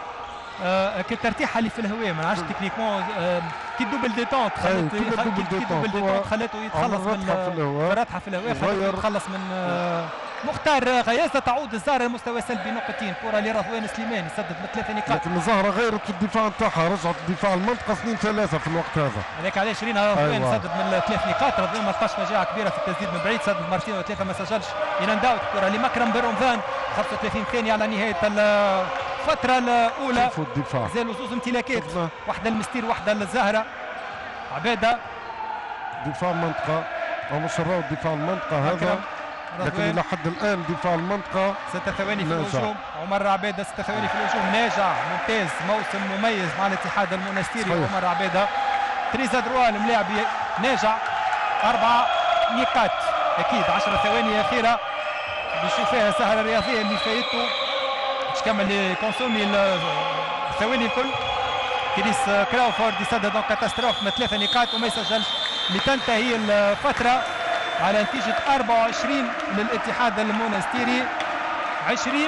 كل ترتيحه اللي في الهواء، ما نعرفش تكنيكمون كي دوبل ديتونت خلت كي دوبل ديتونت خلته يتخلص من راتحه في الهواء، خلته يتخلص من مختار غيازة. تعود الزهرة لمستوى سلبي نقطتين، كرة لرضوان سليمان يسدد من ثلاثة نقاط، لكن الزهرة غيرت في الدفاع نتاعها، رجعت الدفاع المنطقة اثنين ثلاثة في الوقت هذا، هذاك علاش رينا رضوان أيوة. سدد من ثلاث نقاط، رضوان ما لقاش نجاعة كبيرة في التسديد من بعيد، سدد مرتين وثلاثة ما سجلش. يننداوت كرة لمكرم بن رمضان، خمسة وثلاثين ثانية على نهاية الفترة الأولى، شوفوا الدفاع زالوا زوز امتلاكات، واحدة للمستير واحدة للزهرة. عبادة دفاع منطقة أو مش راهو دفاع المنطقة هذا، لكن إلى حد الآن دفاع المنطقة. ستة ثواني في الهجوم، عمر عبادة ستة ثواني في الهجوم، ناجع ممتاز، موسم مميز مع الاتحاد المنستيري. عمر عبادة تريزا دروال ملاعب ناجع، أربعة نقاط أكيد، عشر ثواني أخيرة بنشوف فيها السهرة الرياضية اللي فايته باش كمل كونسومي الثواني الكل. كريس كراوفورد يسدد دون كاتاستروف من ثلاثة نقاط وما يسجلش، لتنتهي الفترة على نتيجة أربعة وعشرين للاتحاد المونستيري، عشرين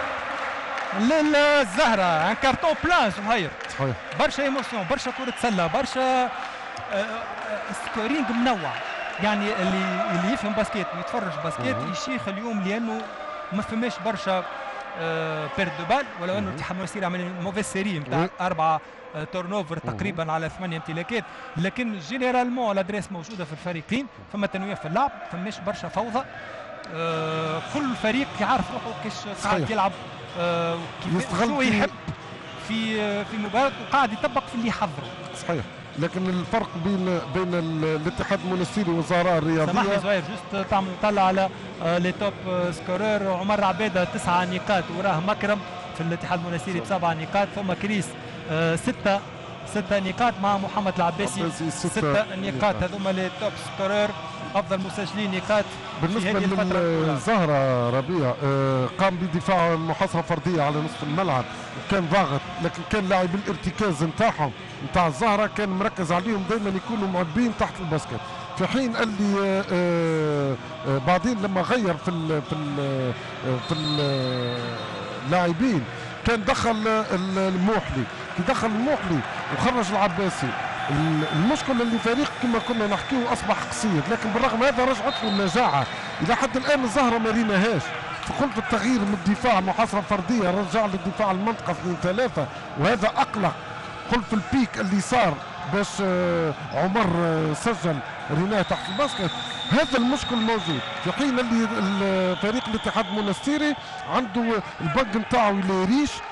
للزهرة. ان كارتون بلان جمهير، صحيح، برشا ايموسيون، برشا كرة سلة، برشا سكورينج منوع. يعني اللي اللي يفهم باسكيت ويتفرج باسكيت يشيخ اليوم، لأنه ما فماش برشا بيرد دو بال، ولو انه الاتحاد المونستيري عمل موفيز سيري نتاع أربعة تورن اوفر تقريبا على ثمانية امتلاكات، لكن جينيرالمون الادريس موجوده في الفريقين، فما تنويع في اللعب، فماش برشا فوضى. آه كل فريق يعرف روحه كيش قاعد يلعب، آه كيف شو يحب في في المباراه، وقاعد يطبق في اللي يحضره. صحيح، لكن الفرق بين بين الاتحاد المونستيري والزهراء الرياضيه، سامحني زهير جوست تعمل طلع على لي توب سكورور. عمر عباده تسعة نقاط، وراه مكرم في الاتحاد المونستيري بسبع نقاط، ثم كريس آه ستة ستة نقاط مع محمد العباسي ستة نقاط. هذوما لي توب سكورور، افضل مسجلين نقاط. بالنسبه للزهره ربيع آه قام بدفاع محاصره فرديه على نصف الملعب وكان ضاغط، لكن كان لاعب الارتكاز نتاعهم نتاع الزهره كان مركز عليهم دائما يكونوا معبين تحت الباسكت، في حين اللي آه آه بعدين لما غير في ال في ال في اللاعبين كان دخل الموحلي، كي دخل الموحلي وخرج العباسي. المشكله اللي فريق كما كنا نحكيه اصبح قصير، لكن بالرغم هذا رجعت له النجاعه. الى حد الان الزهره ما ريناهاش، فقلت التغيير من الدفاع محاصره فرديه رجع للدفاع المنطقه اثنين ثلاثة، وهذا اقلق. قلت في البيك اللي صار باش عمر سجل ريناه تحت الباسكت، هذا المشكل موجود، في حين اللي الفريق الاتحاد المونستيري عنده البنك نتاعو اللي يريش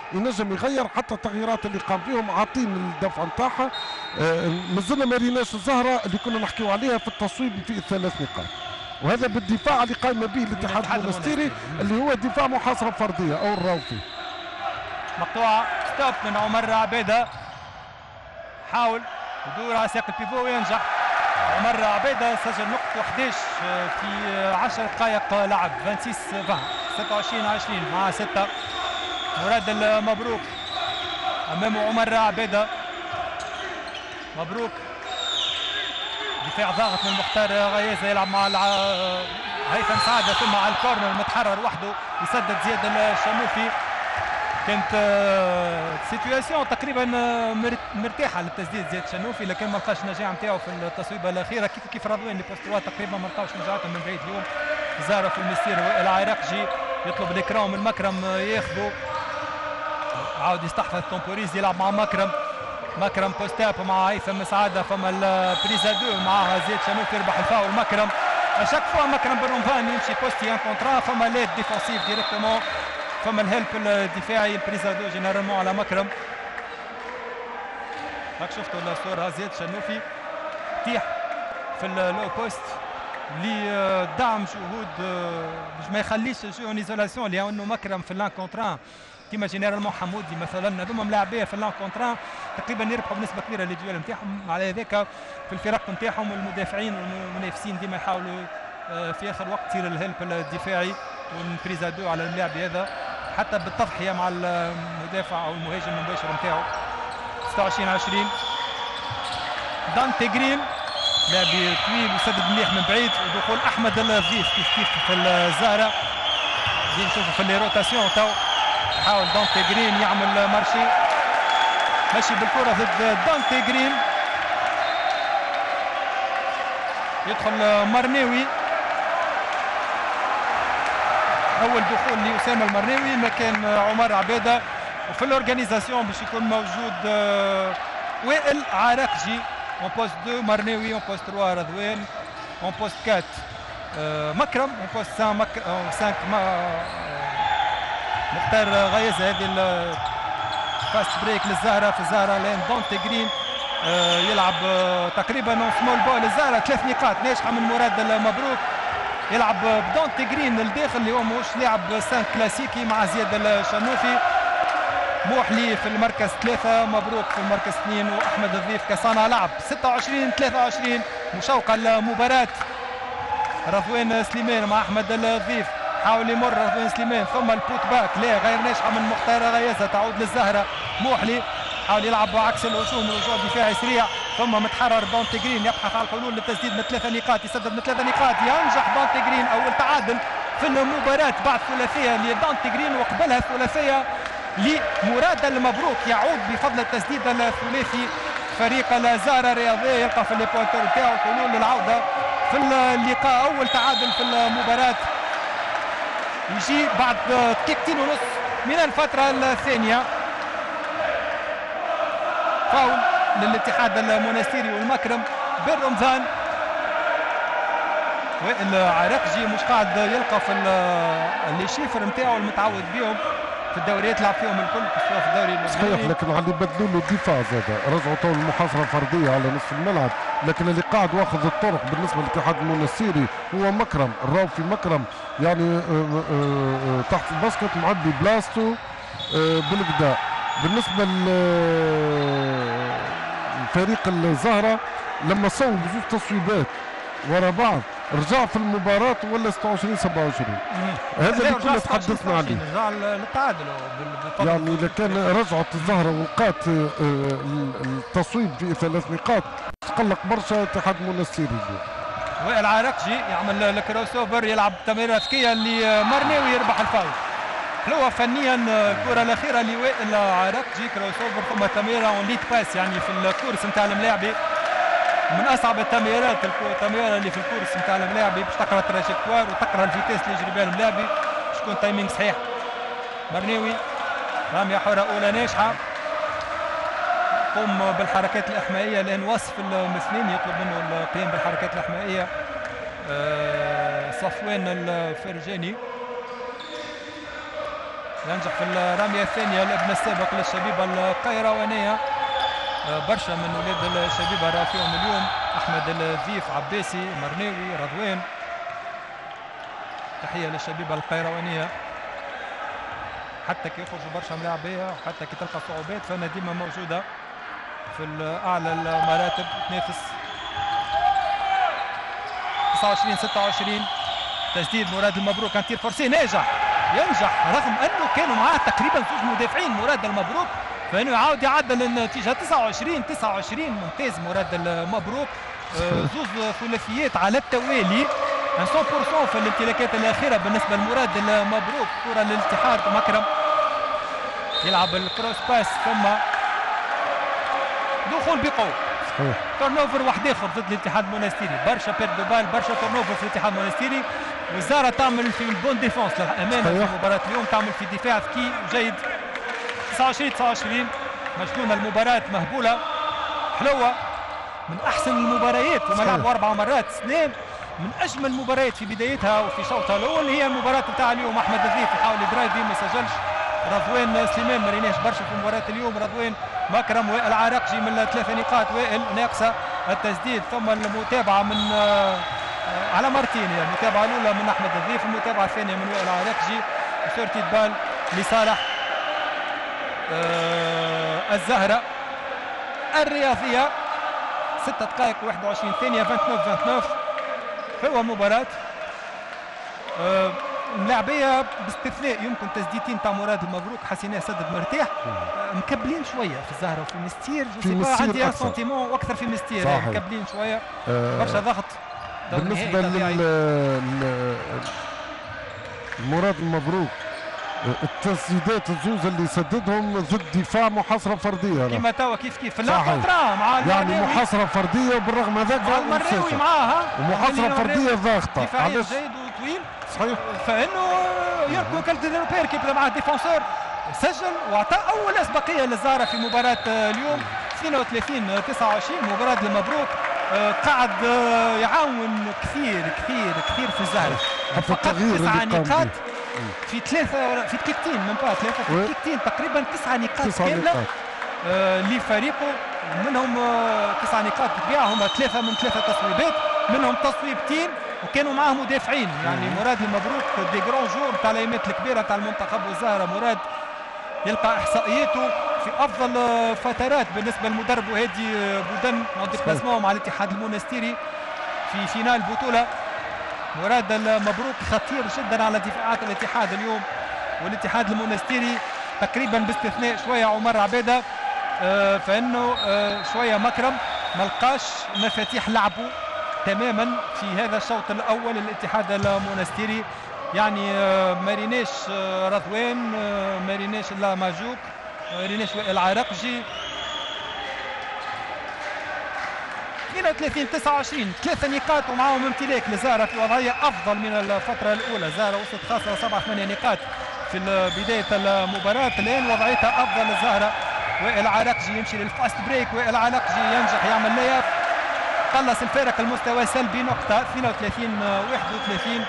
ينجم يغير حتى التغييرات اللي قام بهم عاطين الدفعه نتاعها. آه مازلنا ما ريناش الزهره اللي كنا نحكيو عليها في التصويب في الثلاث نقاط، وهذا بالدفاع اللي قايم به الاتحاد المونستيري اللي هو دفاع محاصره فرديه او الراوفي. مقطوعه ستوب من عمر عبيده، حاول يدور على ساق البيفو وينجح. عمر عبيده سجل نقطة أحد عشر في عشر دقائق لعب، ستة وعشرين ستة وعشرين عشرين مع ستة. مراد المبروك امامه عمر عبيده، مبروك دفاع ضاغط من مختار غيازه يلعب مع هيثم سعاده، ثم على الكورنر متحرر وحده يسدد زياد الشنوفي. كانت سيتواسيون تقريبا مرتاحه للتسديد زياد الشنوفي، لكن ما لقاش النجاح نتاعو في التصويبه الاخيره. كيف كيف رضوان اللي بوستوا تقريبا ما لقاوش نجاحاتهم من بعيد اليوم. زارة في المسير العراقجي يطلب الاكرام من مكرم ياخذه، عاود يستحفظ تومبوريز يلعب مع مكرم. مكرم بوستاب مع هيثم سعاده، فما البريزا دو معها زياد شنوفي يربح الفاول. مكرم اشاك فوا مكرم بالرمضان يمشي بوستي ان كونترا، فما ليد ديفونسيف ديريكتومون، فما الهلب الدفاعي البريزا دو جينيرالمون على مكرم. راك شفتوا الصوره زياد شنوفي تيح في اللو بوست لدعم جهود باش ما يخليش الجو اون ايزولاسيون، لانه مكرم في اللان كونترا كيما جينيرالمون حمودي مثلا هذوما ملاعبيه في اللان كونترا تقريبا يربحوا بنسبه كبيره للديول نتاعهم. على هذاك في الفرق نتاعهم المدافعين والمنافسين ديما يحاولوا في اخر وقت تصير الهلب الدفاعي والبريزا دو على الملاعب هذا، حتى بالتضحيه مع المدافع او المهاجم المباشر نتاعو. ستة وعشرين عشرين دانتي جرين لاعب طويل وسدد مليح من بعيد، ودخول احمد الضيف كيف كيف في الزهره. زين نشوفوا في اللي روتاسيون تو حاول دانتي جرين يعمل مارشي، ماشي بالكره ضد دانتي جرين. يدخل مرناوي، اول دخول لاسامه المرناوي مكان عمر عبيده، وفي الاورجانيزاسيون باش يكون موجود وائل عراقجي اون بوست اثنين، مرناوي اون بوست ثلاثة، رضوان اون بوست أربعة، مكرم اون بوست خمسة، مختار غيازه. هذه الفاست بريك للزهره في الزهره لين دونتي جرين يلعب تقريبا سمول بول. الزهره ثلاث نقاط ناجحه من مراد المبروك، يلعب بدونتي جرين الداخل اللي هو مش لاعب سان كلاسيكي مع زياد الشنوفي. موحلي في المركز ثلاثة، مبروك في المركز اثنين، واحمد الضيف كصانع لعب. ستة وعشرين ثلاثة وعشرين مشوقه المباراه. رضوان سليمان مع احمد الضيف، حاول يمر رضوان سليمان، ثم البوت باك لا غير ناجحه من مختار غيازه، تعود للزهره. موحلي حاول يلعب عكس الهجوم، رجوع دفاعي سريع، ثم متحرر دونتي جرين يبحث عن الحلول للتسديد من ثلاثة نقاط، يسدد من ثلاثة نقاط، ينجح دونتي جرين اول تعادل في المباراه بعد ثلاثيه لدونتي جرين، وقبلها ثلاثيه لمراد المبروك. يعود بفضل التسديد الثلاثي فريق الزهره الرياضيه، يلقى في البوينتر نتاعو حلول للعوده في اللقاء. اول تعادل في المباراه يجي بعد دقيقتين ونص من الفتره الثانيه. فاول للاتحاد المونستيري والمكرم بن رمضان، والعراقجي مش قاعد يلقى في اللي شيفر نتاعو المتعود بهم في الدوريات لعب فيهم الكل في الدوري صحيح، لكن اللي بدلوا له الدفاع زاد رجعوا تو المحاصره الفرديه على نصف الملعب، لكن اللي قاعد واخذ الطرق بالنسبه للاتحاد المونستيري هو مكرم الراوفي. مكرم يعني تحت الباسكت معبي بلاستو بالبدا. بالنسبه لفريق الزهره لما صوب زوج تصويبات ورا بعض رجع في المباراة ولا ستة وعشرين سبعة وعشرين، هذا اللي كنا تحدثنا عليه. رجع للتعادل يعني إذا كان رجعت الزهرة ولقات التصويب في ثلاث نقاط تقلق برشا اتحاد المونستيري اليوم. وائل عراقجي يعمل الكروس اوفر، يلعب تمريره ذكيه لمرناوي يربح الفاول. حلوه فنيا الكره الاخيره لوائل عراقجي، كروس اوفر ثم تمريره اون ليد باس يعني في الكورس نتاع الملاعبي، من اصعب التمريرات التمريره اللي في الكورس نتاع الملاعبي باش تقرا التراجيكتوار وتقرا الفيتيس اللي يجري بها الملاعبي باش تكون تايمينغ صحيح. مرناوي راميه حره اولى ناجحه، قوم بالحركات الاحمائيه لان وصف المثلين يطلب منه القيام بالحركات الاحمائيه. أه صفوان الفرجاني ينجح في الرميه الثانيه الابن السابق للشبيبه القيروانيه. برشا من ولاد الشبيبه راه فيهم اليوم، احمد الذيف، عباسي، مرناوي، رضوان. تحيه للشبيبه القيروانيه. حتى كي يخرجوا برشا ملاعبيه وحتى كي تلقى صعوبات فانا ديما موجوده في اعلى المراتب تنافس. تسعة وعشرين ستة وعشرين تسديد مراد المبروك، كان تير فرسي ناجح، ينجح رغم انه كانوا معاه تقريبا زوج مدافعين مراد المبروك، فانه يعاود يعدل النتيجه. تسعة وعشرين تسعة وعشرين ممتاز مراد المبروك. زوج ثلاثيات على التوالي مية بالمئة في الامتلاكات الاخيره بالنسبه لمراد المبروك. كره للاتحاد، مكرم يلعب الكروس باس ثم دخول بقوه. صحيح. تورنوفر واحد اخر ضد الاتحاد المونستيري، برشا بير دو بال، برشا تورنوفر في الاتحاد المونستيري. والزهره تعمل في البون ديفونس للامانه في مباراه اليوم، تعمل في دفاع ذكي جيد. تسعة وعشرين تسعة وعشرين مجنونه المباراه، مهبوله حلوه، من احسن المباريات وما لعبوا اربع مرات سنين، من اجمل المباريات في بدايتها وفي شوطها الاول هي المباراه نتاع اليوم. احمد الذيف يحاول يدرايفي ما سجلش، رضوان سليمان ما ريناش برشا في مباراه اليوم. رضوان، مكرم، وائل عراقجي من ثلاثه نقاط، وائل ناقصه التسديد، ثم المتابعه من آه على مرتين، يعني المتابعه الاولى من احمد الذيف، المتابعه الثانيه من وائل عراقجي. ثيرتي بال لصالح آه الزهره الرياضيه. ستة دقائق وواحد وعشرين ثانيه، تسعة وعشرين تسعة وعشرين هو المباراة. آه اللاعبية باستثناء يمكن تسديدتين تاع مراد المبروك حسيناه سدد مرتاح. آه مكبلين شوية في الزهرة وفي مستير، في مستير عندي ان سونتيمون واكثر في مستير، يعني مكبلين شوية. آه برشا ضغط. بالنسبة لل مراد المبروك التسديدات الزوز اللي سددهم ضد دفاع محاصره فرديه كيما توا كيف كيف في الكونترا مع يعني محاصره فرديه وبالرغم هذاك مع المرناوي معاها ومحاصره فرديه ضاغطه دفاعيا جيد وطويل. صحيح. فانه يركو كالديروبير كي بدا معاه ديفونسور سجل واعطى اول اسبقيه للزهره في مباراه اليوم. اثنين وثلاثين تسعة وعشرين مباراه المبروك. قاعد يعاون كثير كثير كثير في الزهره. فقط تسع نقاط في ثلاثة في دقيقتين، من بعد ثلاثة في دقيقتين تقريبا تسعة نقاط كاملة آه لفريقه، منهم آه تسعة نقاط بالطبيعة، هما ثلاثة من ثلاثة تصويبات، منهم تصويبتين وكانوا معاه مدافعين. يعني مراد المبروك دي جران جور تاع الايامات الكبيرة تاع المنتخب والزهرة. مراد يلقى احصائياته في افضل آه فترات بالنسبة للمدرب وهادي آه بودن مع ديبلاسمون مع الاتحاد المونستيري في فينال البطولة. مراد المبروك خطير جدا على دفاعات الاتحاد اليوم، والاتحاد المونستيري تقريبا باستثناء شويه عمر عباده آه فانه آه شويه مكرم ما لقاش مفاتيح لعبه تماما في هذا الشوط الاول. الاتحاد المونستيري يعني آه ما ريناش آه رضوان، آه ما ريناش لا ماجوك، ما ريناش وائل عراقجي. اثنين وثلاثين تسعة وعشرين ثلاثة نقاط ومعهم امتلاك لزهرة في وضعية أفضل من الفترة الأولى. زهرة وصلت خاصة سبعة ثمانية نقاط في بداية المباراة، الآن وضعيتها أفضل للزهرة. وائل عراقجي يمشي للفاست بريك، وائل عراقجي ينجح يعمل لياب، قلص الفارق المستوى سلبي نقطة. اثنين وثلاثين واحد وثلاثين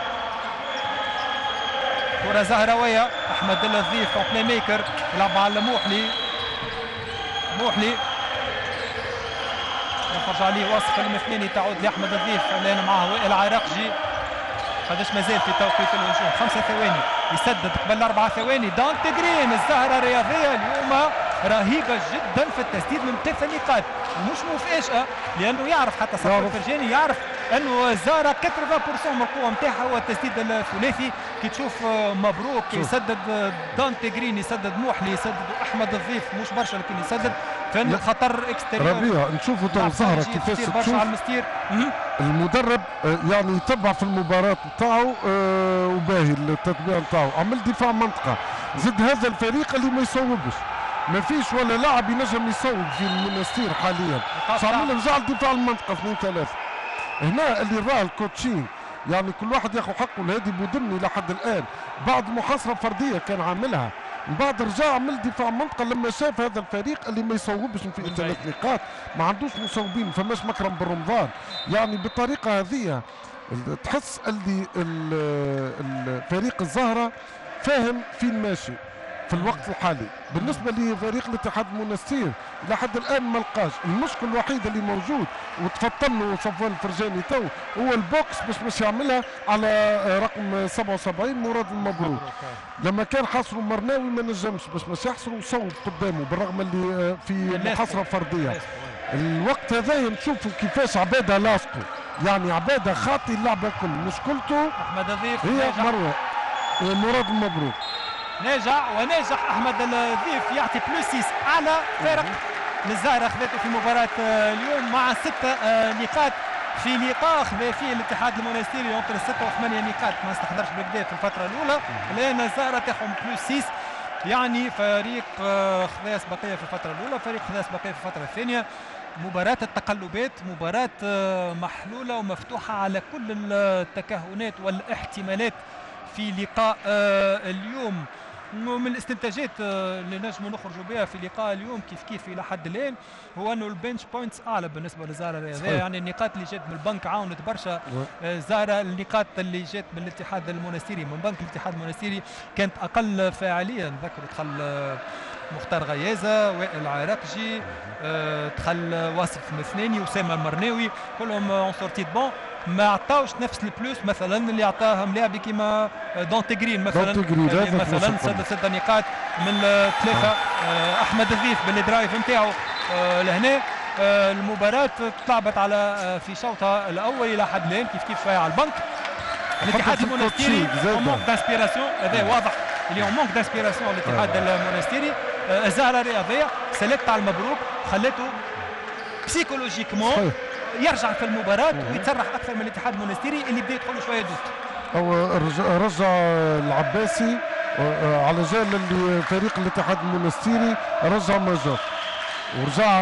كرة زهروية. أحمد الذيف بلاي ميكر يلعب على موحلي، موحلي يخرج عليه وصف المثنيني تعود لاحمد الضيف، لان معه وائل عراقجي. قداش مازال في توقيت الهجوم؟ خمسة ثواني، يسدد قبل اربع ثواني. دانت جرين الزهره الرياضيه اليوم رهيبه جدا في التسديد من ثلاث نقاط، ومش مفاجاه لانه يعرف حتى صفر الفرجاني يعرف انه الزهره ثمانين بالمئة من القوه نتاعها هو التسديد الثلاثي. كي تشوف مبروك يسدد، دانت جرين يسدد، موحلي يسدد، واحمد الضيف مش برشا لكن يسدد، فانه خطر اكستريور. ربيع نشوفوا تو الزهره كيفاش تشوف على المستير. المدرب يعني يتبع في المباراه نتاعو وباهي التتبيع نتاعو، عمل دفاع منطقه ضد هذا الفريق اللي ما يصوبش، ما فيش ولا لاعب ينجم يصوب في المونستير حاليا، فعمل رجع دفاع المنطقه اثنين ثلاثه. هنا اللي راه الكوتشين يعني كل واحد ياخذ حقه لهادي بودني لحد الان بعد محاصره فرديه كان عاملها، من بعد رجع عمل دفاع منطقه لما شاف هذا الفريق اللي ما يصوبش في ثلاث نقاط، ما عندوش مصوبين، ما فماش مكرم بالرمضان. يعني بالطريقه هذه تحس اللي الفريق الزهره فاهم فين ماشي، في الوقت الحالي. بالنسبه لفريق الاتحاد المنستير الى حد الان ما لقاش. المشكل الوحيد اللي موجود وتفضل له صفوان الفرجاني تو هو البوكس باش باش يعملها على رقم سبعة وسبعين مراد المبروك. لما كان حاصروا مرناوي ما نجمش باش باش يحصروا وصوب قدامه بالرغم اللي في محاصره فرديه. الوقت هذا نشوفوا كيفاش عباده لاصقوا، يعني عباده خاطي اللعبه كل مشكلته احمد الضيف هي مروه مراد المبروك. ناجح وناجح احمد الضيف يعطي بلوس ستة اعلى فارق للزهره خذته في مباراه اليوم مع ستة نقاط في لقاء خذا فيه الاتحاد المنستيري ينطر ستة وثمانية نقاط ما استحضرش بكدا في الفتره الاولى. الان الزهره تاخذ بلوس ستة، يعني فريق خذا اسبقيه في الفتره الاولى، فريق خذا اسبقيه في الفتره الثانيه. مباراة التقلبات، مباراة محلولة ومفتوحة على كل التكهنات والاحتمالات في لقاء اليوم. من الاستنتاجات اللي نجموا نخرجوا بها في لقاء اليوم كيف كيف الى حد الان هو انه البنش بوينتس اعلى بالنسبه للزهره الرياضيه، يعني النقاط اللي جات من البنك عاونت برشا زهره. النقاط اللي جات من الاتحاد المنستيري من بنك الاتحاد المنستيري كانت اقل فاعليه. نذكر دخل مختار غيازه، وائل عراقجي، أه دخل واصف مثناني، اسامه المرناوي، كلهم اون سورتي دو بون. ما عطاوش نفس البلوس مثلا اللي عطاهم لاعبي كيما دونتيغرين مثلا دونتيغرين مثلا سد ست نقاط من ثلاثه. أه احمد الضيف بالدرايف نتاعو أه لهنا. أه المباراه تلعبت على أه في شوطها الاول الى حد الان كيف كيف على البنك. الاتحاد المنستيري مونك دانسبيراسيون، هذا واضح اللي هو مونك دانسبيراسيون الاتحاد المنستيري. الزهره الرياضيه سلكت على المبروك خلته بسيكولوجيكمون يرجع في المباراه ويتسرح اكثر من الاتحاد المنستيري اللي بدا يدخل شويه دوت. او رجع العباسي على جال اللي فريق الاتحاد المنستيري رجع مجر ورجع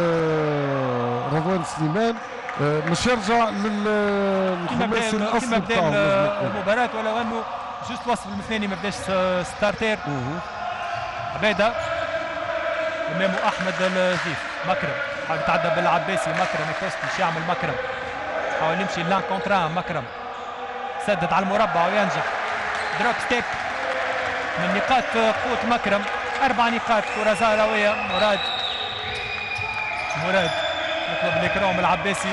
رضوان سليمان مش يرجع للخماسي الاصلي بتاعه المباراه، ولو انه جوست وصف المثناني ما بداش ستارتير. عباده امامه احمد الزيف، مكرم حاول يتعدى بالعباسي، مكرم يفوستي يعمل مكرم حاول يمشي لان كونترا، مكرم سدد على المربع وينجح. دروب ستيب من نقاط قوة مكرم، أربع نقاط كرة زهراوية. مراد مراد يطلب الإكرام العباسي،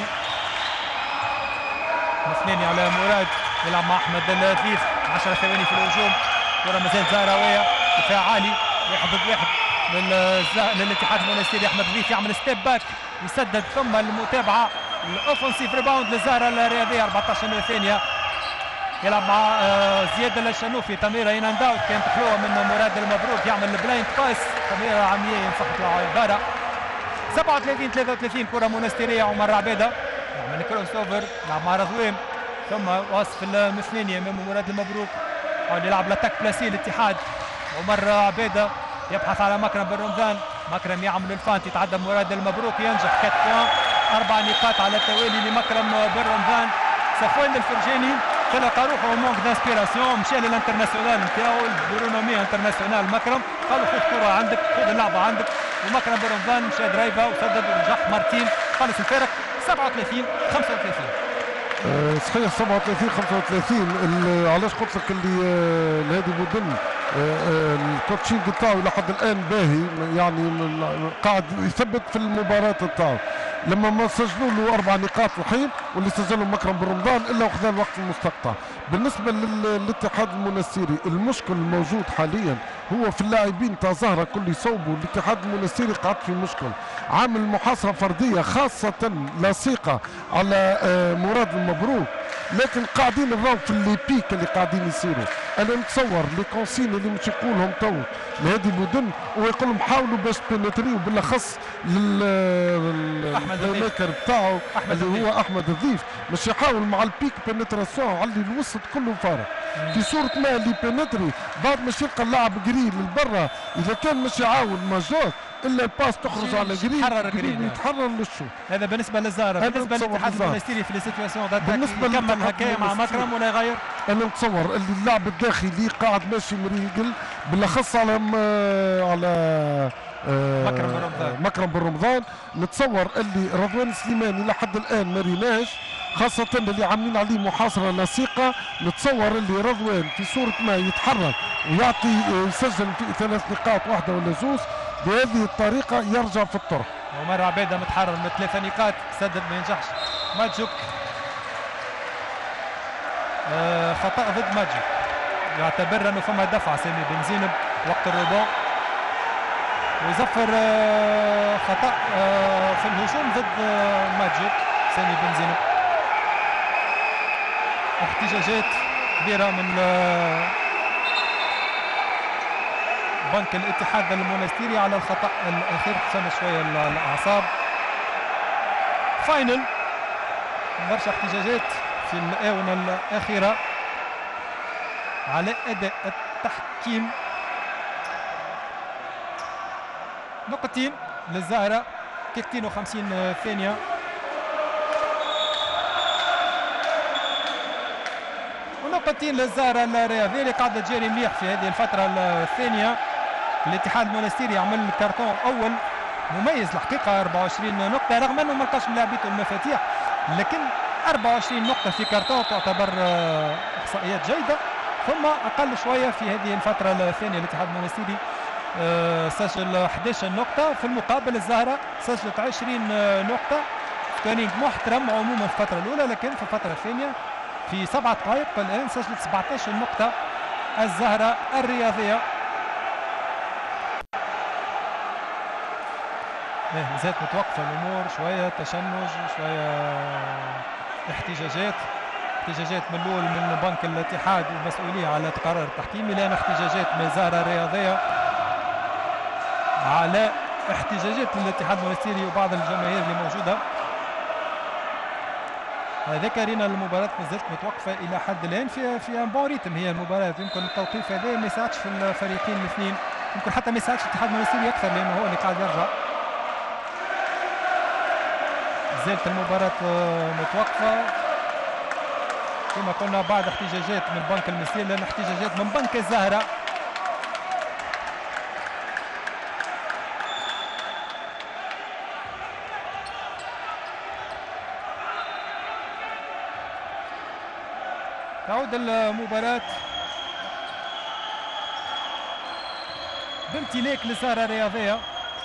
مثنين على مراد يلعب مع أحمد الضيف. عشر ثواني في الهجوم، كرة مازال زهراوية، دفاع عالي واحد ضد واحد للاتحاد المنستيري. أحمد الضيف يعمل ستيب باك يسدد، ثم المتابعة الأوفنسيف ريباوند للزهرة الرياضية. أربعة عشر ثانية يلعب مع زياد الشنوفي، تمريره ينانداوت كانت حلوه من مراد المبروك، يعمل البلايند باس، تمريره عمياء ينسحب العباره. سبعة وثلاثين ثلاثة وثلاثين كره منستيريه. عمر عباده يعمل كروس اوفر، يلعب مع رضوان ثم وصف المثنيني امام مراد المبروك، حاول يلعب لاتاك بلاسي الاتحاد. عمر عباده يبحث على مكرم بن رمضان، مكرم يعمل الفانت يتعدى مراد المبروك ينجح. أربعة بوان، اربع نقاط على التوالي لمكرم بن رمضان. صفوان الفرجاني تلقى روحه مونك دانسبيراسيون، مشى للانترناسيونال نتاعو البرونومي انترناسيونال. مكرم قالوا خذ كره عندك، خذ اللعبه عندك، ومكرم بن رمضان مشى درايفه وسدد ونجح مارتين. خلص الفارق سبعة وثلاثين خمسة وثلاثين. أه صحيح سبعة وثلاثين خمسة وثلاثين. علاش قلت لك اللي أه هذه بودن أه الكوتشينج بتاعه لحد الان باهي، يعني قاعد يثبت في المباراه بتاعه. لما ما سجلوا له اربع نقاط وحيد، واللي سجلوا مكرم بن رمضان الا وخذا الوقت المستقطع. بالنسبه للاتحاد المنستيري المشكل الموجود حاليا هو في اللاعبين تاع زهره كل يصوبوا. الاتحاد المنستيري قاعد في مشكل، عامل محاصره فرديه خاصه لصيقه على مراد المبروك، لكن قاعدين نراو في اللي بيك اللي قاعدين يصيروا. انا نتصور لي كونسين اللي مش يقولهم تو لهذه المدن ويقول لهم حاولوا باش تبنتريو بالاخص لل الميكر بتاعه اللي هو احمد الضيف، مش يحاول مع البيك بنتراسيون على الوسط كله فارغ. في صورة ما اللي بنتري بعد ما يلقى اللاعب قريب للبرا، اذا كان مش يعاون ماجور الا الباس تخرج على قريب قريب يتحرر للشوط. هذا بالنسبه للزهره. بالنسبه للاتحاد المنستيري في السيتواسيون بالنسبه يكمل هكايا مع مكرم ولا يغير؟ انا نتصور اللي اللاعب الداخلي قاعد ماشي مريقل بالاخص على على آه مكرم بن رمضان. مكرم بن رمضان. نتصور اللي رضوان سليماني لحد الان ما ريناش خاصة اللي عاملين عليه محاصرة لصيقة. نتصور اللي رضوان في صورة ما يتحرك ويعطي يسجل في ثلاث نقاط واحدة ولا زوز بهذه الطريقة يرجع في الطرق. عمر عبيدة متحرر من ثلاثة نقاط سدد ما ينجحش. ماجوك آه خطأ ضد ماجوك، يعتبر انه فما دفعة سامي بن زينب وقت الرباع، ويزفر آه خطأ آه في الهجوم ضد آه ماجوك سامي بن زينب. احتجاجات كبيرة من آه بنك الاتحاد المونستيري على الخطأ الأخير، خشن شوية الأعصاب. فاينل برشا احتجاجات في الآونة الأخيرة على أداء التحكيم. نقطتين للزهرة، دقيقتين وخمسين ثانية. ونقطتين للزهرة الرياضية اللي قاعدة تجاري مليح في هذه الفترة الثانية. الاتحاد المونستيري عمل كارتون أول مميز الحقيقة أربعة وعشرين نقطة، رغم أنه ما لقاش من لاعبيته المفاتيح، لكن أربعة وعشرين نقطة في كارتون تعتبر إحصائيات جيدة. ثم أقل شوية في هذه الفترة الثانية الاتحاد المونستيري سجل أحد عشر نقطة، في المقابل الزهرة سجلت عشرين نقطة. سكورينج محترم عموما في الفترة الأولى، لكن في الفترة الثانية في سبعة دقائق الآن سجلت سبعة عشر نقطة الزهرة الرياضية. مازالت متوقفة الأمور، شوية تشنج شوية احتجاجات احتجاجات من الأول من بنك الاتحاد والمسؤولية على القرار التحكيمي، لأن احتجاجات من الزهرة الرياضية على احتجاجات الاتحاد المونستيري وبعض الجماهير اللي موجودة. هذاك رينا المباراة مازالت متوقفة إلى حد الآن في في ان بون ريتم. هي المباراة يمكن التوقيف هذا ما يساعدش في الفريقين الاثنين، يمكن حتى ما يساعدش الاتحاد المونستيري أكثر لأنه هو اللي قاعد يرجع. زالت المباراة متوقفة كما قلنا بعد احتجاجات من بنك المونستيري، لأن احتجاجات من بنك الزهرة. تعود المباراة بامتلاك للزهرة الرياضية.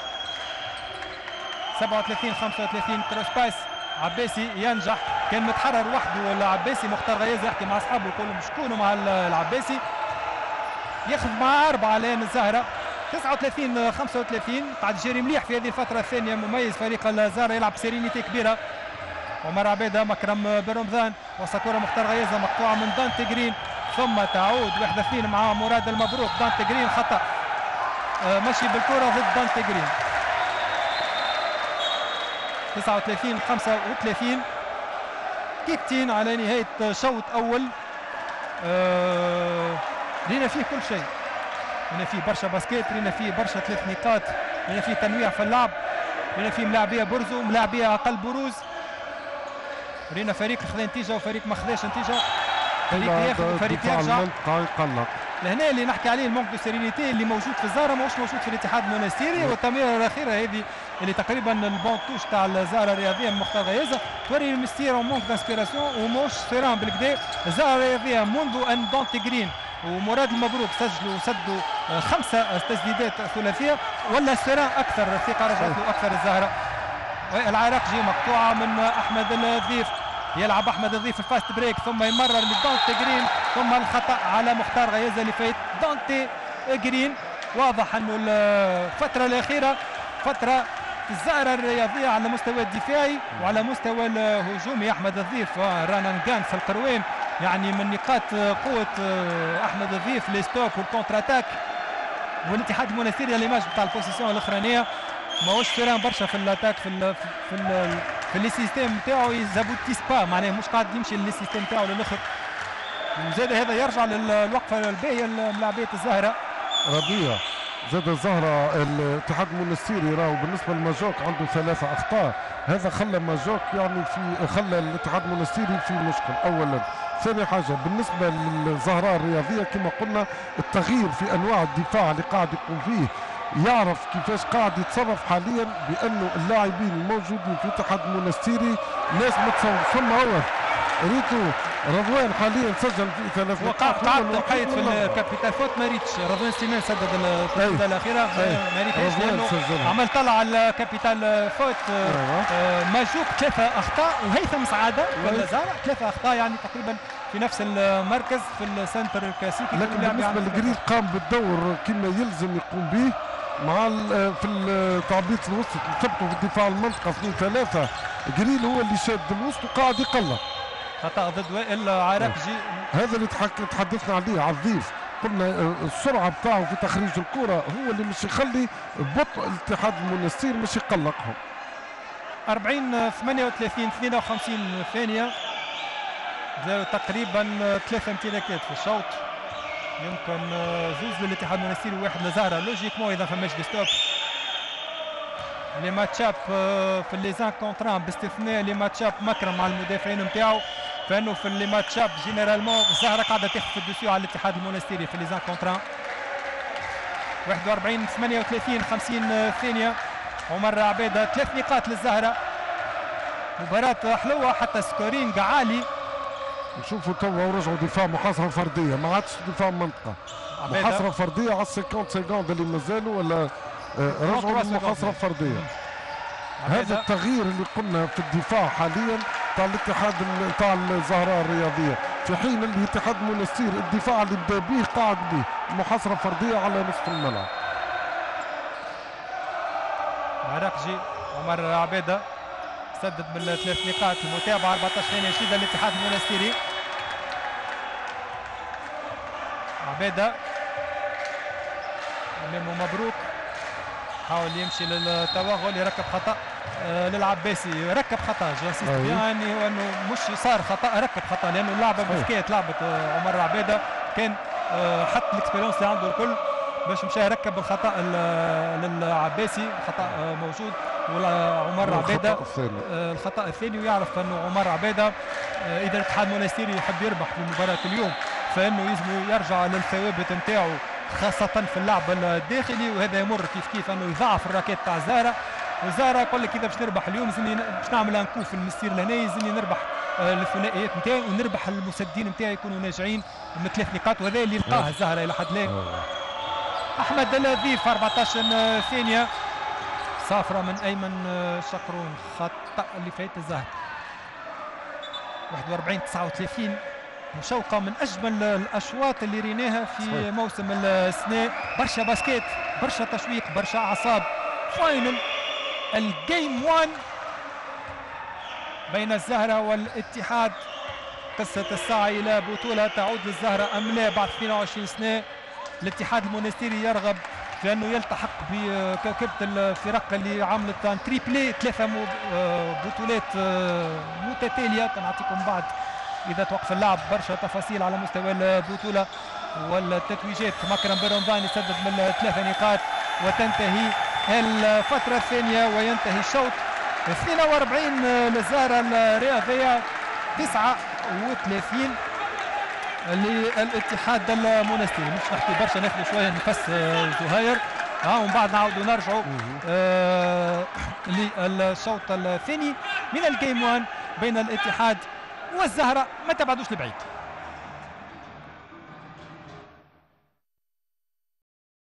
سبعة وثلاثين خمسة وثلاثين كروس باس عباسي ينجح، كان متحرر وحده العباسي. مختار غياز يحكي مع اصحابه يقول لهم شكونوا مع العباسي، ياخذ مع اربعه الان الزهره. تسعة وثلاثين خمسة وثلاثين قاعد يجري مليح في هذه الفتره الثانيه، مميز فريق الزهره يلعب بسيرينيتي كبيره. عمر عبيده مكرم بن رمضان وسكوره مختار غيازه مقطوعه من دانتي جرين، ثم تعود واحد اثنين مع مراد المبروك. دانتي جرين خطا مشي بالكره ضد دانتي جرين. تسعة وثلاثين خمسة وثلاثين دقيقتين على نهايه شوط اول. آه رينا فيه كل شيء، رينا فيه برشا باسكيت، رينا فيه برشا ثلاث نقاط، رينا فيه تنويع في اللعب، رينا فيه ملاعبيه برزو ملاعبيه اقل بروز، رينا فريق خذا نتيجه وفريق ما خذاش نتيجه، فريق ياخذ وفريق يرجع. يقلق لهنا اللي نحكي عليه المونك دو سيرينيتي اللي موجود في الزهره ماهوش موجود في الاتحاد المونستيري. والتمريره الاخيره هذه اللي تقريبا البون توش تاع الزهره الرياضيه من مختار غيازه توري المستير ومونك دانسبيراسيون وموش سيران بالكدا. الزهره الرياضيه منذ ان دونتي جرين ومراد المبروك سجلوا سدوا خمسه تسديدات ثلاثيه، ولا سيران اكثر ثقه رجعت اكثر الزهره. العراقجي مقطوعه من احمد الضيف، يلعب احمد الضيف الفاست بريك ثم يمرر لدونتي جرين، ثم الخطا على مختار غيازه اللي فايت دونتي جرين. واضح انه الفتره الاخيره فتره الزهره الرياضيه على المستوى الدفاعي وعلى مستوى الهجومي. احمد الضيف رانا نقان في القروين يعني من نقاط قوه احمد الضيف لي ستوب والكونتر اتاك. والاتحاد المونستيري ليماج بتاع البوزيسيون الاخرانيه ماهوش سيران برشا في الاتاك في ال في ال في لي سيستيم نتاعو يزابوتيس با، معناه مش قاعد يمشي لي سيستيم نتاعو للاخر. وزاد هذا يرجع للوقفه الباهيه للاعبيه الزهره. ربيع زاد الزهره الاتحاد المونستيري راهو بالنسبه لماجوك عنده ثلاثه اخطاء، هذا خلى ماجوك يعني في خلى الاتحاد المونستيري في مشكل. اولا ثاني حاجه بالنسبه للزهراء الرياضيه كما قلنا التغيير في انواع الدفاع اللي قاعد يقوم فيه، يعرف كيفاش قاعد يتصرف حاليا بانه اللاعبين الموجودين في الاتحاد المونستيري ناس متصور. ثم هو ريتو رضوان حاليا سجل في ثلاث نقاط. قعدت قيد في الكابيتال فوت ما ريتش. رضوان سليمان سدد التسديده الاخيره ما ريتش لانه عمل طلع على الكابيتال فوت. ماجوك ثلاثه اخطاء وهيثم سعاده ولا زهره ثلاثه اخطاء يعني تقريبا في نفس المركز في السنتر الكلاسيكي. لكن بالنسبه للجريل قام بالدور كما يلزم يقوم به مع في تعبيط الوسط اللي ثبتوا في الدفاع المنطقه اثنين ثلاثه. جريل هو اللي شاد الوسط وقاعد يقلق. خطا ضد وائل عراقجي. هذا اللي تحدثنا عليه على الضيف، قلنا السرعه بتاعه في تخريج الكره هو اللي مش يخلي بطء الاتحاد المنستير مش يقلقهم. أربعين ثمانية وثلاثين اثنين وخمسين ثانيه زادوا تقريبا ثلاثه امتلاكات في الشوط. يمكن زوز للاتحاد المنستيري وواحد لزهره لوجيكمون اذا فماش دي ستوب. لي ماتشاب في لي زان كونتران باستثناء لي ماتشاب مكرم مع المدافعين نتاعو، فانه في لي ماتشاب جينيرالمون الزهره قاعده تاخذ في الدوسيو على الاتحاد المنستيري في لي زان كونتران. واحد وأربعين ثمانية وثلاثين خمسين ثانيه. عمر عبيده ثلاث نقاط للزهره. مباراه حلوه حتى سكورينج عالي. نشوفوا توا ورجعوا دفاع محاصره فرديه، ما عادش دفاع منطقه، محاصره فرديه على خمسين سكوند اللي مازالوا ولا رجعوا للمحاصره فرديه. هذا التغيير اللي قلنا في الدفاع حاليا تاع الاتحاد تاع الزهراء الرياضيه، في حين الاتحاد المنستير الدفاع اللي بدا به قاعد به محاصره فرديه على نصف الملعب. عراقجي عمر عبيده سدد من ثلاث نقاط. المتابعه أربعة عشر ثانيه يشيد الاتحاد المنستيري. عبيده امامه مبروك حاول يمشي للتوغل يركب خطا آه للعباسي. ركب خطا جاسيس يعني هو انه مش صار خطا ركب خطا لانه اللعبه بحكايه لعبه آه عمر عبيده كان آه حط الاكسبيرونس اللي عنده الكل باش مشى يركب الخطا للعباسي. خطا آه موجود ولا عمر عبيده آه الخطا الثاني ويعرف انه عمر عبيده آه اذا الاتحاد المنستيري يحب يربح في مباراه اليوم فانه لازم يرجع للثوابت نتاعو خاصة في اللعب الداخلي، وهذا يمر كيف كيف انه يضاعف الراكات تاع زهرة. وزهرة يقول لك اذا باش نربح اليوم زني باش نعمل انكو في المسير لهنا زني نربح آه الثنائيات نتاعي ونربح المسدين نتاعي يكونوا ناجعين من ثلاث نقاط، وهذا اللي لقاه الزهرة الى حد الان. احمد الذيف أربعة عشر ثانية صافرة من ايمن شقرون خطأ اللي فايت الزهرة. واحد وأربعين تسعة وثلاثين مشوقة من أجمل الأشواط اللي ريناها في موسم السنة. برشا باسكيت برشا تشويق برشا أعصاب. فاينل الجيم واحد بين الزهرة والاتحاد. قصة السعي إلى بطولة تعود للزهرة أم لا بعد اثنين وعشرين سنة. الاتحاد المنستيري يرغب في أنه يلتحق بكوكبة الفرق اللي عملت ان تريبلي ثلاثة بطولات متتالية. نعطيكم بعد إذا توقف اللعب برشا تفاصيل على مستوى البطولة والتتويجات. مكرم بن رمضان يسدد من ثلاثة نقاط وتنتهي الفترة الثانية وينتهي الشوط. اثنين وأربعين للزهرة الرياضية تسعة وثلاثين للاتحاد المنستيري. مش نحكي برشا ناخذ شوية نفس زهير ها ومن بعد نعاودوا نرجعوا آه للشوط الثاني من الجيم واحد بين الاتحاد والزهرة. ما تبعدوش لبعيد.